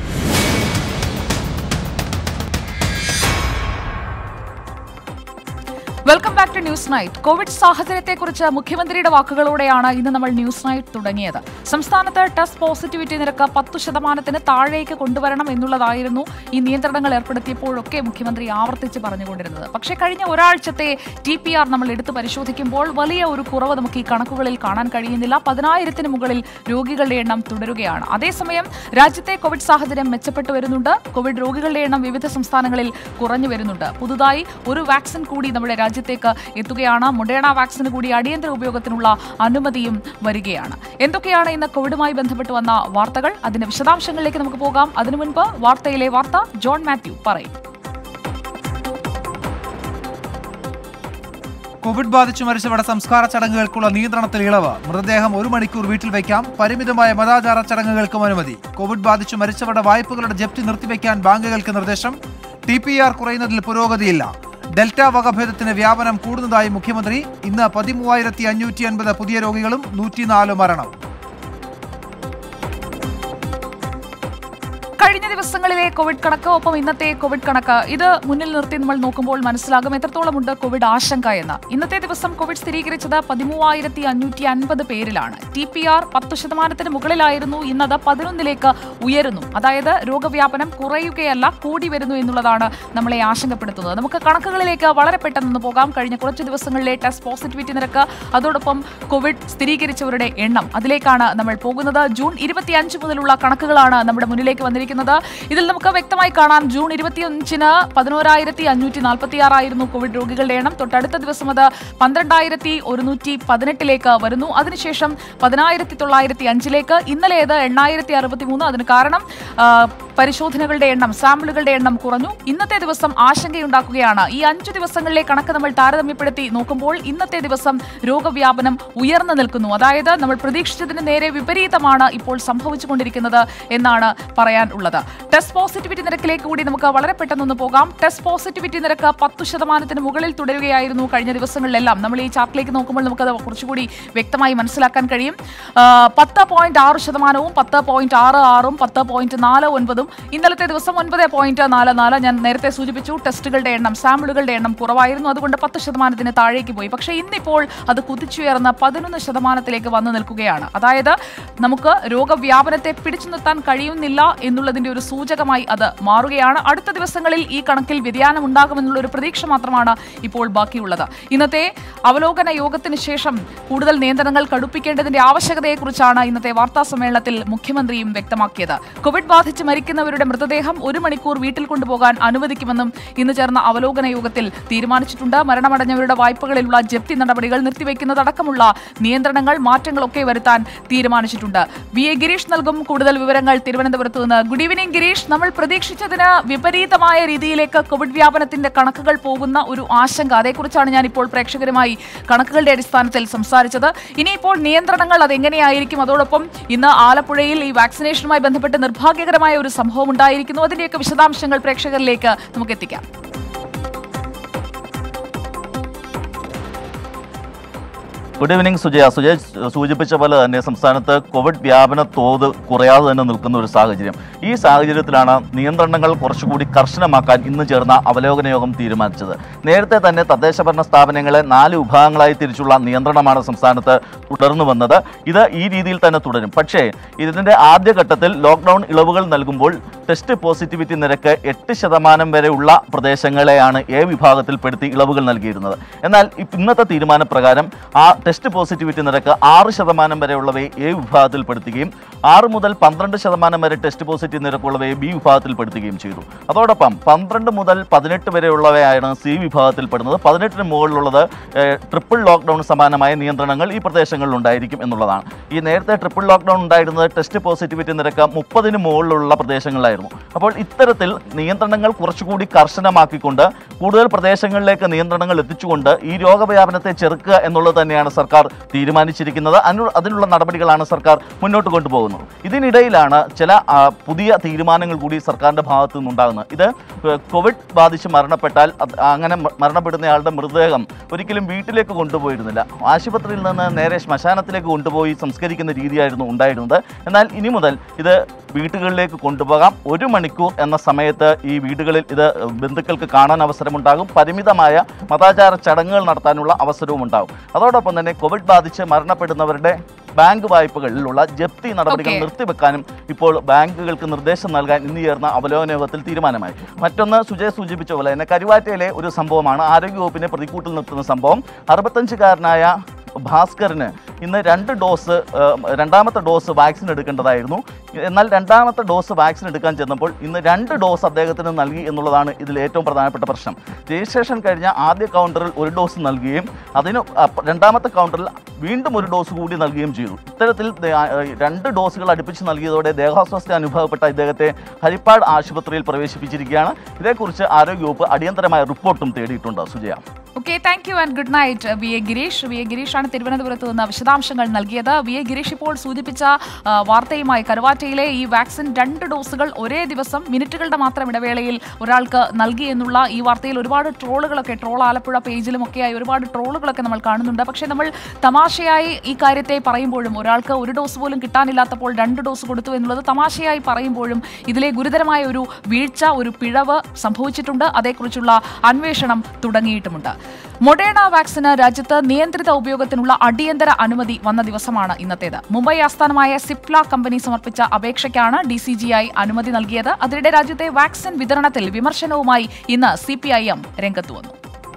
Welcome back to news night. Covid സാഹചര്യത്തെക്കുറിച്ച് മുഖ്യമന്ത്രിയുടെ വാക്കുകളോടെയാണ് ഇന്ന് നമ്മൾ ന്യൂസ് നൈറ്റ് തുടങ്ങിയത്. സംസ്ഥാനത്ത് ടെസ്റ്റ് പോസിറ്റിവിറ്റി നിരക്ക് പത്തു ശതമാനത്തിന് താഴേക്ക് കൊണ്ടുവരണം എന്നുള്ളതായിരുന്നു ഈ നിയന്ത്രണങ്ങൾ ഏർപ്പെടുത്തിയപ്പോഴൊക്കെ മുഖ്യമന്ത്രി ആവർത്തിച്ച് പറഞ്ഞുകൊണ്ടിരുന്നത്. പക്ഷേ കഴിഞ്ഞ ഒരാഴ്ചത്തെ ടി പി ആർ നമ്മൾ എടുത്ത് പരിശോധിക്കുമ്പോൾ വലിയ ഒരു കുറവ് നമുക്ക് ഈ കണക്കുകളിൽ കാണാൻ കഴിയുന്നില്ല. പതിനായിരത്തിന് മുകളിൽ രോഗികളുടെ എണ്ണം തുടരുകയാണ്. അതേസമയം രാജ്യത്തെ കോവിഡ് സാഹചര്യം മെച്ചപ്പെട്ടു വരുന്നുണ്ട്. കോവിഡ് രോഗികളുടെ എണ്ണം വിവിധ സംസ്ഥാനങ്ങളിൽ കുറഞ്ഞു വരുന്നുണ്ട്. പുതുതായി ഒരു വാക്സിൻ കൂടി നമ്മുടെ രാജ്യത്തേക്ക് എത്തുകയാണ്. മൊഡേണ വാക്സിന് കൂടി അടിയന്തര ഉപയോഗത്തിനുള്ള അനുമതിയും വരികയാണ്. എന്തൊക്കെയാണ് ഇന്ന് കോവിഡുമായി ബന്ധപ്പെട്ട് വന്ന വാർത്തകൾ? അതിന്റെ വിശദാംശങ്ങളിലേക്ക് നമുക്ക് പോകാം. അതിനു മുൻപ് വാർത്തയിലെ വാർത്ത ജോൺ മാത്യു പറയും. കോവിഡ് ബാധിച്ചു മരിച്ചവരുടെ സംസ്കാര ചടങ്ങുകൾക്കുള്ള നിയന്ത്രണത്തിൽ ഇളവ്. മൃതദേഹം ഒരു മണിക്കൂർ വീട്ടിൽ വയ്ക്കാം. പരിമിതമായ മതാചാര ചടങ്ങുകൾക്കും അനുമതി. കോവിഡ് ബാധിച്ചു മരിച്ചവരുടെ വായ്പകളുടെ ജപ്തി നിർത്തിവെക്കാൻ ബാങ്കുകൾക്ക് നിർദ്ദേശം. ടി പി ആർ കുറയുന്നതിൽ പുരോഗതിയില്ല. ഡെൽറ്റ വകഭേദത്തിന് വ്യാപനം കൂടുന്നതായി മുഖ്യമന്ത്രി. ഇന്ന് പതിമൂവായിരത്തി അഞ്ഞൂറ്റി അൻപത് പുതിയ രോഗികളും നൂറ്റിനാല് മരണവും. കഴിഞ്ഞ ദിവസങ്ങളിലെ കോവിഡ് കണക്ക് ഒപ്പം ഇന്നത്തെ കോവിഡ് കണക്ക് ഇത് മുന്നിൽ നിർത്തി നമ്മൾ നോക്കുമ്പോൾ മനസ്സിലാകും എത്രത്തോളമുണ്ട് കോവിഡ് ആശങ്ക എന്ന്. ഇന്നത്തെ ദിവസം കോവിഡ് സ്ഥിരീകരിച്ചത് പതിമൂവായിരത്തി അഞ്ഞൂറ്റി അൻപത് പേരിലാണ്. ടി പി ആർ പത്ത് ശതമാനത്തിന് മുകളിലായിരുന്നു. ഇന്നത് പതിനൊന്നിലേക്ക് ഉയരുന്നു. അതായത് രോഗവ്യാപനം കുറയുകയല്ല, കൂടി വരുന്നു എന്നുള്ളതാണ് നമ്മളെ ആശങ്കപ്പെടുത്തുന്നത്. നമുക്ക് കണക്കുകളിലേക്ക് വളരെ പെട്ടെന്ന് പോകാം. കഴിഞ്ഞ കുറച്ച് ദിവസങ്ങളിലെ ടെസ്റ്റ് പോസിറ്റിവിറ്റി നിരക്ക്, അതോടൊപ്പം കോവിഡ് സ്ഥിരീകരിച്ചവരുടെ എണ്ണം, അതിലേക്കാണ് നമ്മൾ പോകുന്നത്. ജൂൺ ഇരുപത്തിയഞ്ച് മുതലുള്ള കണക്കുകളാണ് നമ്മുടെ മുന്നിലേക്ക് വന്നിരിക്കുന്നത്. പുറത്തുവിട്ടിരിക്കുന്നത്. ഇതിൽ നമുക്ക് വ്യക്തമായി കാണാം, ജൂൺ ഇരുപത്തിയഞ്ചിന് പതിനോരായിരത്തി അഞ്ഞൂറ്റി നാൽപ്പത്തി ആറായിരുന്നു കോവിഡ് രോഗികളുടെ എണ്ണം. തൊട്ടടുത്ത ദിവസം അത് പന്ത്രണ്ടായിരത്തി ഒരുന്നൂറ്റി പതിനെട്ടിലേക്ക് വരുന്നു. അതിനുശേഷം പതിനായിരത്തി തൊള്ളായിരത്തി അഞ്ചിലേക്ക്. ഇന്നലെ ഇത് എണ്ണായിരത്തി അറുപത്തി മൂന്ന്. അതിന് കാരണം പരിശോധനകളുടെ എണ്ണം, സാമ്പിളുകളുടെ എണ്ണം കുറഞ്ഞു. ഇന്നത്തെ ദിവസം ആശങ്കയുണ്ടാക്കുകയാണ്. ഈ അഞ്ചു ദിവസങ്ങളിലെ കണക്ക് നമ്മൾ താരതമ്യപ്പെടുത്തി നോക്കുമ്പോൾ ഇന്നത്തെ ദിവസം രോഗവ്യാപനം ഉയർന്നു നിൽക്കുന്നു. അതായത് നമ്മൾ പ്രതീക്ഷിച്ചതിന് നേരെ വിപരീതമാണ് ഇപ്പോൾ സംഭവിച്ചുകൊണ്ടിരിക്കുന്നത് എന്നാണ് പറയാൻ ഉള്ളത്. ടെസ്റ്റ് പോസിറ്റിവിറ്റി നിരക്കിലേക്ക് കൂടി നമുക്ക് വളരെ പെട്ടെന്നൊന്ന് പോകാം. ടെസ്റ്റ് പോസിറ്റിവിറ്റി നിരക്ക് പത്തു ശതമാനത്തിന് മുകളിൽ തുടരുകയായിരുന്നു കഴിഞ്ഞ ദിവസങ്ങളിലെല്ലാം. നമ്മൾ ഈ ചാർട്ടിലേക്ക് നോക്കുമ്പോൾ നമുക്കത് കുറച്ചുകൂടി വ്യക്തമായി മനസ്സിലാക്കാൻ കഴിയും. പത്ത് പോയിന്റ് ആറ് ശതമാനവും പത്ത് പോയിന്റ് ആറ് ആറും പത്ത് പോയിന്റ് നാല് ഒൻപതും ഇന്നലത്തെ ദിവസം ഒൻപത് പോയിന്റ് നാല് നാല്. ഞാൻ നേരത്തെ സൂചിപ്പിച്ചു, ടെസ്റ്റുകളുടെ എണ്ണം, സാമ്പിളുകളുടെ എണ്ണം കുറവായിരുന്നു. അതുകൊണ്ട് പത്ത് ശതമാനത്തിന് താഴേക്ക് പോയി. പക്ഷേ ഇന്നിപ്പോൾ അത് കുതിച്ചുയർന്ന് പതിനൊന്ന് ശതമാനത്തിലേക്ക് വന്നു നിൽക്കുകയാണ്. അതായത് നമുക്ക് രോഗവ്യാപനത്തെ പിടിച്ചു നിർത്താൻ കഴിയുന്നില്ല എന്നുള്ളതിന്റെ ഒരു സൂചകമായി അത് മാറുകയാണ്. അടുത്ത ദിവസങ്ങളിൽ ഈ കണക്കിൽ വ്യതിയാനം ഉണ്ടാകുമെന്നുള്ള ഒരു പ്രതീക്ഷ മാത്രമാണ് ഇപ്പോൾ ബാക്കിയുള്ളത്. ഇന്നത്തെ അവലോകന യോഗത്തിന് ശേഷം കൂടുതൽ നിയന്ത്രണങ്ങൾ കടുപ്പിക്കേണ്ടതിന്റെ ആവശ്യകതയെക്കുറിച്ചാണ് ഇന്നത്തെ വാർത്താ സമ്മേളനത്തിൽ മുഖ്യമന്ത്രിയും വ്യക്തമാക്കിയത്. കോവിഡ് ബാധിച്ച് മരിക്കുന്നവരുടെ മൃതദേഹം ഒരു മണിക്കൂർ വീട്ടിൽ കൊണ്ടുപോകാൻ അനുവദിക്കുമെന്നും ഇന്ന് ചേർന്ന അവലോകന യോഗത്തിൽ തീരുമാനിച്ചിട്ടുണ്ട്. മരണമടഞ്ഞവരുടെ വായ്പകളിലുള്ള ജപ്തി നടപടികൾ നിർത്തിവെക്കുന്നതടക്കമുള്ള നിയന്ത്രണങ്ങൾ, മാറ്റങ്ങളൊക്കെ വരുത്താൻ തീരുമാനിച്ചിട്ടുണ്ട്. വി എ ഗിരീഷ് നൽകും കൂടുതൽ വിവരങ്ങൾ തിരുവനന്തപുരത്ത് നിന്ന്. Good evening Gireesh. നമ്മൾ പ്രതീക്ഷിച്ചതിന് വിപരീതമായ രീതിയിലേക്ക് കോവിഡ് വ്യാപനത്തിന്റെ കണക്കുകൾ പോകുന്ന ഒരു ആശങ്ക, അതേക്കുറിച്ചാണ് ഞാൻ ഇപ്പോൾ പ്രേക്ഷകരുമായി കണക്കുകളുടെ അടിസ്ഥാനത്തിൽ സംസാരിച്ചത്. ഇനിയിപ്പോൾ നിയന്ത്രണങ്ങൾ അതെങ്ങനെയായിരിക്കും? അതോടൊപ്പം ഇന്ന് ആലപ്പുഴയിൽ ഈ വാക്സിനേഷനുമായി ബന്ധപ്പെട്ട് നിർഭാഗ്യകരമായ ഒരു സംഭവം ഉണ്ടായിരിക്കുന്നു. അതിന്റെയൊക്കെ വിശദാംശങ്ങൾ പ്രേക്ഷകരിലേക്ക് നമുക്ക് എത്തിക്കാം. Good evening Sujaya. സുജയ് സൂചിപ്പിച്ച പോലെ തന്നെ സംസ്ഥാനത്ത് കോവിഡ് വ്യാപന തോത് കുറയാതെ തന്നെ നിൽക്കുന്ന ഒരു സാഹചര്യം. ഈ സാഹചര്യത്തിലാണ് നിയന്ത്രണങ്ങൾ കുറച്ചുകൂടി കർശനമാക്കാൻ ഇന്ന് ചേർന്ന അവലോകന യോഗം തീരുമാനിച്ചത്. നേരത്തെ തന്നെ തദ്ദേശഭരണ സ്ഥാപനങ്ങളെ നാല് വിഭാഗങ്ങളായി തിരിച്ചുള്ള നിയന്ത്രണമാണ് സംസ്ഥാനത്ത് തുടർന്നു വന്നത്. ഇത് ഈ രീതിയിൽ തന്നെ തുടരും. പക്ഷേ ഇതിൻ്റെ ആദ്യഘട്ടത്തിൽ ലോക്ക്ഡൗൺ ഇളവുകൾ നൽകുമ്പോൾ ടെസ്റ്റ് പോസിറ്റിവിറ്റി നിരക്ക് എട്ട് ശതമാനം വരെയുള്ള പ്രദേശങ്ങളെയാണ് എ വിഭാഗത്തിൽപ്പെടുത്തി ഇളവുകൾ നൽകിയിരുന്നത്. എന്നാൽ ഇന്നത്തെ തീരുമാനപ്രകാരം ആ ടെസ്റ്റ് പോസിറ്റിവിറ്റി നിരക്ക് ആറ് ശതമാനം വരെയുള്ളവയെ എ വിഭാഗത്തിൽപ്പെടുത്തുകയും ആറ് മുതൽ പന്ത്രണ്ട് ശതമാനം വരെ ടെസ്റ്റ് പോസിറ്റീവ് നിരക്കുള്ളവയെ ബി വിഭാഗത്തിൽപ്പെടുത്തുകയും ചെയ്തു. അതോടൊപ്പം പന്ത്രണ്ട് മുതൽ പതിനെട്ട് വരെയുള്ളവയാണ് സി വിഭാഗത്തിൽപ്പെടുന്നത്. പതിനെട്ടിന് മുകളിലുള്ളത് ട്രിപ്പിൾ ലോക്ക്ഡൗൺ സമാനമായ നിയന്ത്രണങ്ങൾ ഈ പ്രദേശങ്ങളിൽ ഉണ്ടായിരിക്കും എന്നുള്ളതാണ്. ഈ നേരത്തെ ട്രിപ്പിൾ ലോക്ക്ഡൗൺ ഉണ്ടായിരുന്നത് ടെസ്റ്റ് പോസിറ്റിവിറ്റി നിരക്ക് മുപ്പതിന് മുകളിലുള്ള പ്രദേശങ്ങളിലായിരുന്നു. അപ്പോൾ ഇത്തരത്തിൽ നിയന്ത്രണങ്ങൾ കുറച്ചുകൂടി കർശനമാക്കിക്കൊണ്ട് കൂടുതൽ പ്രദേശങ്ങളിലേക്ക് നിയന്ത്രണങ്ങൾ എത്തിച്ചുകൊണ്ട് ഈ രോഗവ്യാപനത്തെ ചെറുക്കുക എന്നുള്ളത് തന്നെയാണ് സർക്കാർ തീരുമാനിച്ചിരിക്കുന്നത്. അതിനുള്ള നടപടികളാണ് സർക്കാർ മുന്നോട്ട് കൊണ്ടുപോകുന്നത്. ഇതിനിടയിലാണ് ചില പുതിയ തീരുമാനങ്ങൾ കൂടി സർക്കാരിൻ്റെ ഭാഗത്തു നിന്നുണ്ടാകുന്നത്. ഇത് കോവിഡ് ബാധിച്ച് മരണപ്പെട്ടാൽ അങ്ങനെ മരണപ്പെടുന്നയാളുടെ മൃതദേഹം ഒരിക്കലും വീട്ടിലേക്ക് കൊണ്ടുപോയിരുന്നില്ല. ആശുപത്രിയിൽ നിന്ന് നേരെ ശ്മശാനത്തിലേക്ക് കൊണ്ടുപോയി സംസ്കരിക്കുന്ന രീതിയായിരുന്നു ഉണ്ടായിരുന്നത്. എന്നാൽ ഇനി മുതൽ ഇത് വീടുകളിലേക്ക് കൊണ്ടുപോകാം. ഒരു മണിക്കൂർ എന്ന സമയത്ത് ഈ വീടുകളിൽ ഇത് ബന്ധുക്കൾക്ക് കാണാൻ അവസരമുണ്ടാകും. പരിമിതമായ മതാചാര ചടങ്ങുകൾ നടത്താനുള്ള അവസരവും ഉണ്ടാകും. അതോടൊപ്പം തന്നെ കോവിഡ് ബാധിച്ച് മരണപ്പെടുന്നവരുടെ ബാങ്ക് വായ്പകളിലുള്ള ജപ്തി നടപടികൾ നിർത്തിവെക്കാനും ഇപ്പോൾ ബാങ്കുകൾക്ക് നിർദ്ദേശം നൽകാൻ ഇന്ന് ചേർന്ന അവലോകന യോഗത്തിൽ തീരുമാനമായി. മറ്റൊന്ന് സുജയ് സൂചിപ്പിച്ച പോലെ തന്നെ കരുവാറ്റയിലെ ഒരു സംഭവമാണ് ആരോഗ്യവകുപ്പിനെ പ്രതിക്കൂട്ടിൽ നിർത്തുന്ന സംഭവം. അറുപത്തഞ്ചുകാരനായ ഭാസ്കറിന് ഇന്ന് രണ്ട് ഡോസ് രണ്ടാമത്തെ ഡോസ് വാക്സിൻ എടുക്കേണ്ടതായിരുന്നു. എന്നാൽ രണ്ടാമത്തെ ഡോസ് വാക്സിൻ എടുക്കാൻ ചെന്നപ്പോൾ ഇന്ന് രണ്ട് ഡോസ് അദ്ദേഹത്തിന് നൽകി എന്നുള്ളതാണ് ഇതിൽ ഏറ്റവും പ്രധാനപ്പെട്ട പ്രശ്നം. രജിസ്ട്രേഷൻ കഴിഞ്ഞ ആദ്യ കൗണ്ടറിൽ ഒരു ഡോസ് നൽകുകയും അതിന് രണ്ടാമത്തെ കൗണ്ടറിൽ വീണ്ടും ഒരു ഡോസ് കൂടി നൽകുകയും ചെയ്തു. ഇത്തരത്തിൽ രണ്ട് ഡോസുകൾ അടുപ്പിച്ച് നൽകിയതോടെ ദേഹാസ്വാസ്ഥ്യം അനുഭവപ്പെട്ട ഇദ്ദേഹത്തെ ഹരിപ്പാട് ആശുപത്രിയിൽ പ്രവേശിപ്പിച്ചിരിക്കുകയാണ്. ഇതേക്കുറിച്ച് ആരോഗ്യവകുപ്പ് അടിയന്തരമായ റിപ്പോർട്ടും തേടിയിട്ടുണ്ട്. Sujaya. Okay, thank you and good night V A Gireesh. V A ഗിരീഷാണ് തിരുവനന്തപുരത്ത് നിന്ന് വിശദാംശങ്ങൾ നൽകിയത്. വി എ ഗിരീഷ് ഇപ്പോൾ സൂചിപ്പിച്ച വാർത്തയുമായി കരുവാറ്റയിലെ ഈ വാക്സിൻ രണ്ട് ഡോസുകൾ ഒരേ ദിവസം മിനിറ്റുകളുടെ മാത്രം ഇടവേളയിൽ ഒരാൾക്ക് നൽകി എന്നുള്ള ഈ വാർത്തയിൽ ഒരുപാട് ട്രോളുകളൊക്കെ ട്രോൾ ആലപ്പുഴ പേജിലുമൊക്കെയായി ഒരുപാട് ട്രോളുകളൊക്കെ നമ്മൾ കാണുന്നുണ്ട്. പക്ഷേ നമ്മൾ തമാശയായി ഈ കാര്യത്തെ പറയുമ്പോഴും ഒരാൾക്ക് ഒരു ഡോസ് പോലും കിട്ടാനില്ലാത്തപ്പോൾ രണ്ട് ഡോസ് കൊടുത്തു എന്നുള്ളത് തമാശയായി പറയുമ്പോഴും ഇതിലെ ഗുരുതരമായ ഒരു വീഴ്ച, ഒരു പിഴവ് സംഭവിച്ചിട്ടുണ്ട്. അതേക്കുറിച്ചുള്ള അന്വേഷണം തുടങ്ങിയിട്ടുമുണ്ട്. മൊഡേണ വാക്സിന് രാജ്യത്ത് നിയന്ത്രിത ഉപയോഗത്തിനുള്ള അടിയന്തര അനുമതി വന്ന ദിവസമാണ് ഇന്നത്തേത്. മുംബൈ ആസ്ഥാനമായ സിപ്ല കമ്പനി സമർപ്പിച്ച അപേക്ഷയ്ക്കാണ് ഡി സി ജി ഐ അനുമതി നൽകിയത്. അതിനിടെ രാജ്യത്തെ വാക്സിൻ വിതരണത്തിൽ വിമർശനവുമായി ഇന്ന് സി പി ഐ എം രംഗത്ത് വന്നു.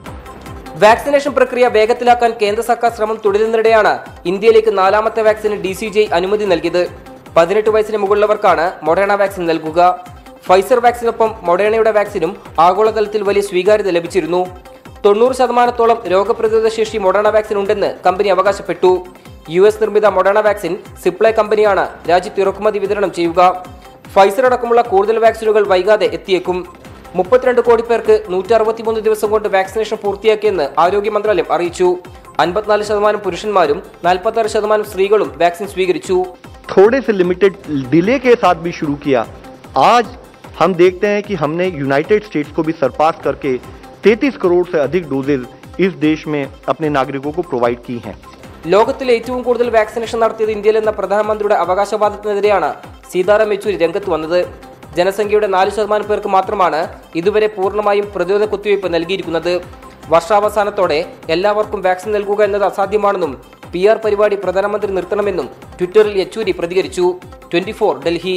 വാക്സിനേഷൻ പ്രക്രിയ വേഗത്തിലാക്കാൻ കേന്ദ്ര സർക്കാർ ശ്രമം തുടരുന്നതിനിടെയാണ് ഇന്ത്യയിലേക്ക് നാലാമത്തെ വാക്സിന് ഡി സി ജി ഐ അനുമതി നൽകിയത്. പതിനെട്ട് വയസ്സിന് മുകളിലുള്ളവർക്കാണ് മൊഡേണ വാക്സിൻ നൽകുക. ഫൈസർ വാക്സിനൊപ്പം മൊഡേണയുടെ വാക്സിനും ആഗോളതലത്തിൽ വലിയ സ്വീകാര്യത ലഭിച്ചിരുന്നു. തൊണ്ണൂറ് ശതമാനത്തോളം രോഗപ്രതിരോധ ശേഷി മൊഡേണ വാക്സിൻ ഉണ്ടെന്ന് കമ്പനി അവകാശപ്പെട്ടു. യു എസ് നിർമ്മിത മൊഡേണ വാക്സിൻ സിപ്ലൈ കമ്പനിയാണ് രാജ്യത്ത് ഇറക്കുമതി വിതരണം ചെയ്യുക. ഫൈസർ അടക്കമുള്ള കൂടുതൽ വാക്സിനുകൾ വൈകാതെ എത്തിയേക്കും. മുപ്പത്തിരണ്ട് കോടി പേർക്ക് നൂറ്റി അറുപത്തിമൂന്ന് ദിവസം കൊണ്ട് വാക്സിനേഷൻ പൂർത്തിയാക്കിയെന്ന് ആരോഗ്യ മന്ത്രാലയം അറിയിച്ചു. അൻപത്തിനാല് ശതമാനം പുരുഷന്മാരും നാൽപ്പത്തി ആറ് ശതമാനം സ്ത്രീകളും വാക്സിൻ സ്വീകരിച്ചു. थोड़े से लिमिटेड डिले के साथ भी शुरू किया. आज हम देखते हैं कि हमने यूनाइटेड स्टेट्स को भी सरपास करके तैंतीस करोड़ से अधिक डोजेज इस देश में अपने नागरिकों को प्रोवाइड की हैं. ലോകത്തിൽ ഏറ്റവും കൂടുതൽ വാക്സിനേഷൻ നടത്തിയത് ഇന്ത്യയിലെന്ന പ്രധാനമന്ത്രിയുടെ അവകാശവാദത്തിനെതിരെയാണ് സീതാറാം യെച്ചൂരി രംഗത്ത് വന്നത്. ജനസംഖ്യയുടെ നാല് ശതമാനം പേർക്ക് മാത്രമാണ് ഇതുവരെ പൂർണ്ണമായും പ്രതിരോധ കുത്തിവയ്പ് നൽകിയിരിക്കുന്നത്. വർഷാവസാനത്തോടെ എല്ലാവർക്കും വാക്സിൻ നൽകുക എന്നത് അസാധ്യമാണെന്നും പി ആർ പരിപാടി പ്രധാനമന്ത്രി നിർത്തണമെന്നും ട്വിറ്ററിൽ യെച്ചൂരി പ്രതികരിച്ചു. Twenty four Delhi.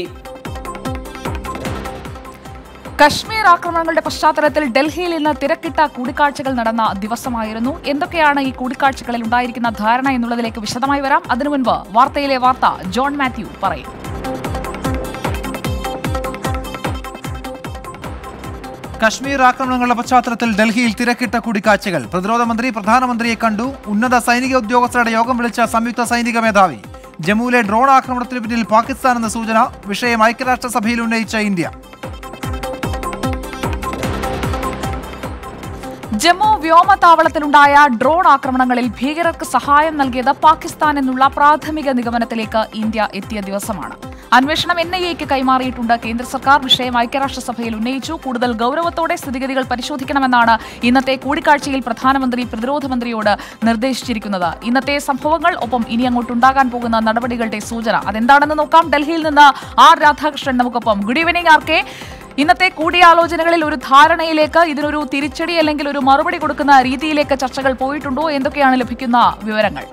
കശ്മീർ ആക്രമണങ്ങളുടെ പശ്ചാത്തലത്തിൽ ഡൽഹിയിൽ ഇന്ന് തിരക്കിട്ട കൂടിക്കാഴ്ചകൾ നടന്ന ദിവസമായിരുന്നു. എന്തൊക്കെയാണ് ഈ കൂടിക്കാഴ്ചകളിൽ ഉണ്ടായിരിക്കുന്ന ധാരണ എന്നുള്ളതിലേക്ക് വിശദമായി വരാം. അതിനു മുൻപ് വാർത്തയിലെ വാർത്ത ജോൺ മാത്യു പറയും. കശ്മീർ ആക്രമണങ്ങളുടെ പശ്ചാത്തലത്തിൽ ഡൽഹിയിൽ തിരക്കിട്ട കൂടിക്കാഴ്ചകൾ. പ്രതിരോധ മന്ത്രി പ്രധാനമന്ത്രിയെ കണ്ടു. ഉന്നത സൈനിക ഉദ്യോഗസ്ഥരുടെ യോഗം വിളിച്ച സംയുക്ത സൈനിക മേധാവി. ജമ്മുവിലെ ഡ്രോൺ ആക്രമണത്തിന് പിന്നിൽ പാകിസ്ഥാനെന്ന സൂചന. വിഷയം ഐക്യരാഷ്ട്രസഭയിൽ ഉന്നയിച്ച ഇന്ത്യ. ജമ്മു വ്യോമതാവളത്തിലുണ്ടായ ഡ്രോൺ ആക്രമണങ്ങളിൽ ഭീകരർക്ക് സഹായം നൽകിയത് പാകിസ്ഥാൻ എന്നുള്ള പ്രാഥമിക നിഗമനത്തിലേക്ക് ഇന്ത്യ എത്തിയ ദിവസമാണ്. അന്വേഷണം എൻ ഐ എക്ക് കൈമാറിയിട്ടുണ്ട് കേന്ദ്ര സർക്കാർ. വിഷയം ഐക്യരാഷ്ട്രസഭയിൽ ഉന്നയിച്ചു. കൂടുതൽ ഗൗരവത്തോടെ സ്ഥിതിഗതികൾ പരിശോധിക്കണമെന്നാണ് ഇന്നത്തെ കൂടിക്കാഴ്ചയിൽ പ്രധാനമന്ത്രി പ്രതിരോധ മന്ത്രിയോട് നിർദ്ദേശിച്ചിരിക്കുന്നത്. ഇന്നത്തെ സംഭവങ്ങൾ ഒപ്പം ഇനി അങ്ങോട്ടുണ്ടാകാൻ പോകുന്ന നടപടികളുടെ സൂചന അതെന്താണെന്ന് നോക്കാം. ഡൽഹിയിൽ നിന്ന് ആർ രാധാകൃഷ്ണൻ നമുക്കൊപ്പം. Good evening R K. ഇന്നത്തെ കൂടിയാലോചനകളിൽ ഒരു ധാരണയിലേക്ക്, ഇതിനൊരു തിരിച്ചടി അല്ലെങ്കിൽ ഒരു മറുപടി കൊടുക്കുന്ന രീതിയിലേക്ക് ചർച്ചകൾ പോയിട്ടുണ്ടോ? എന്തൊക്കെയാണ് ലഭിക്കുന്ന വിവരങ്ങൾ?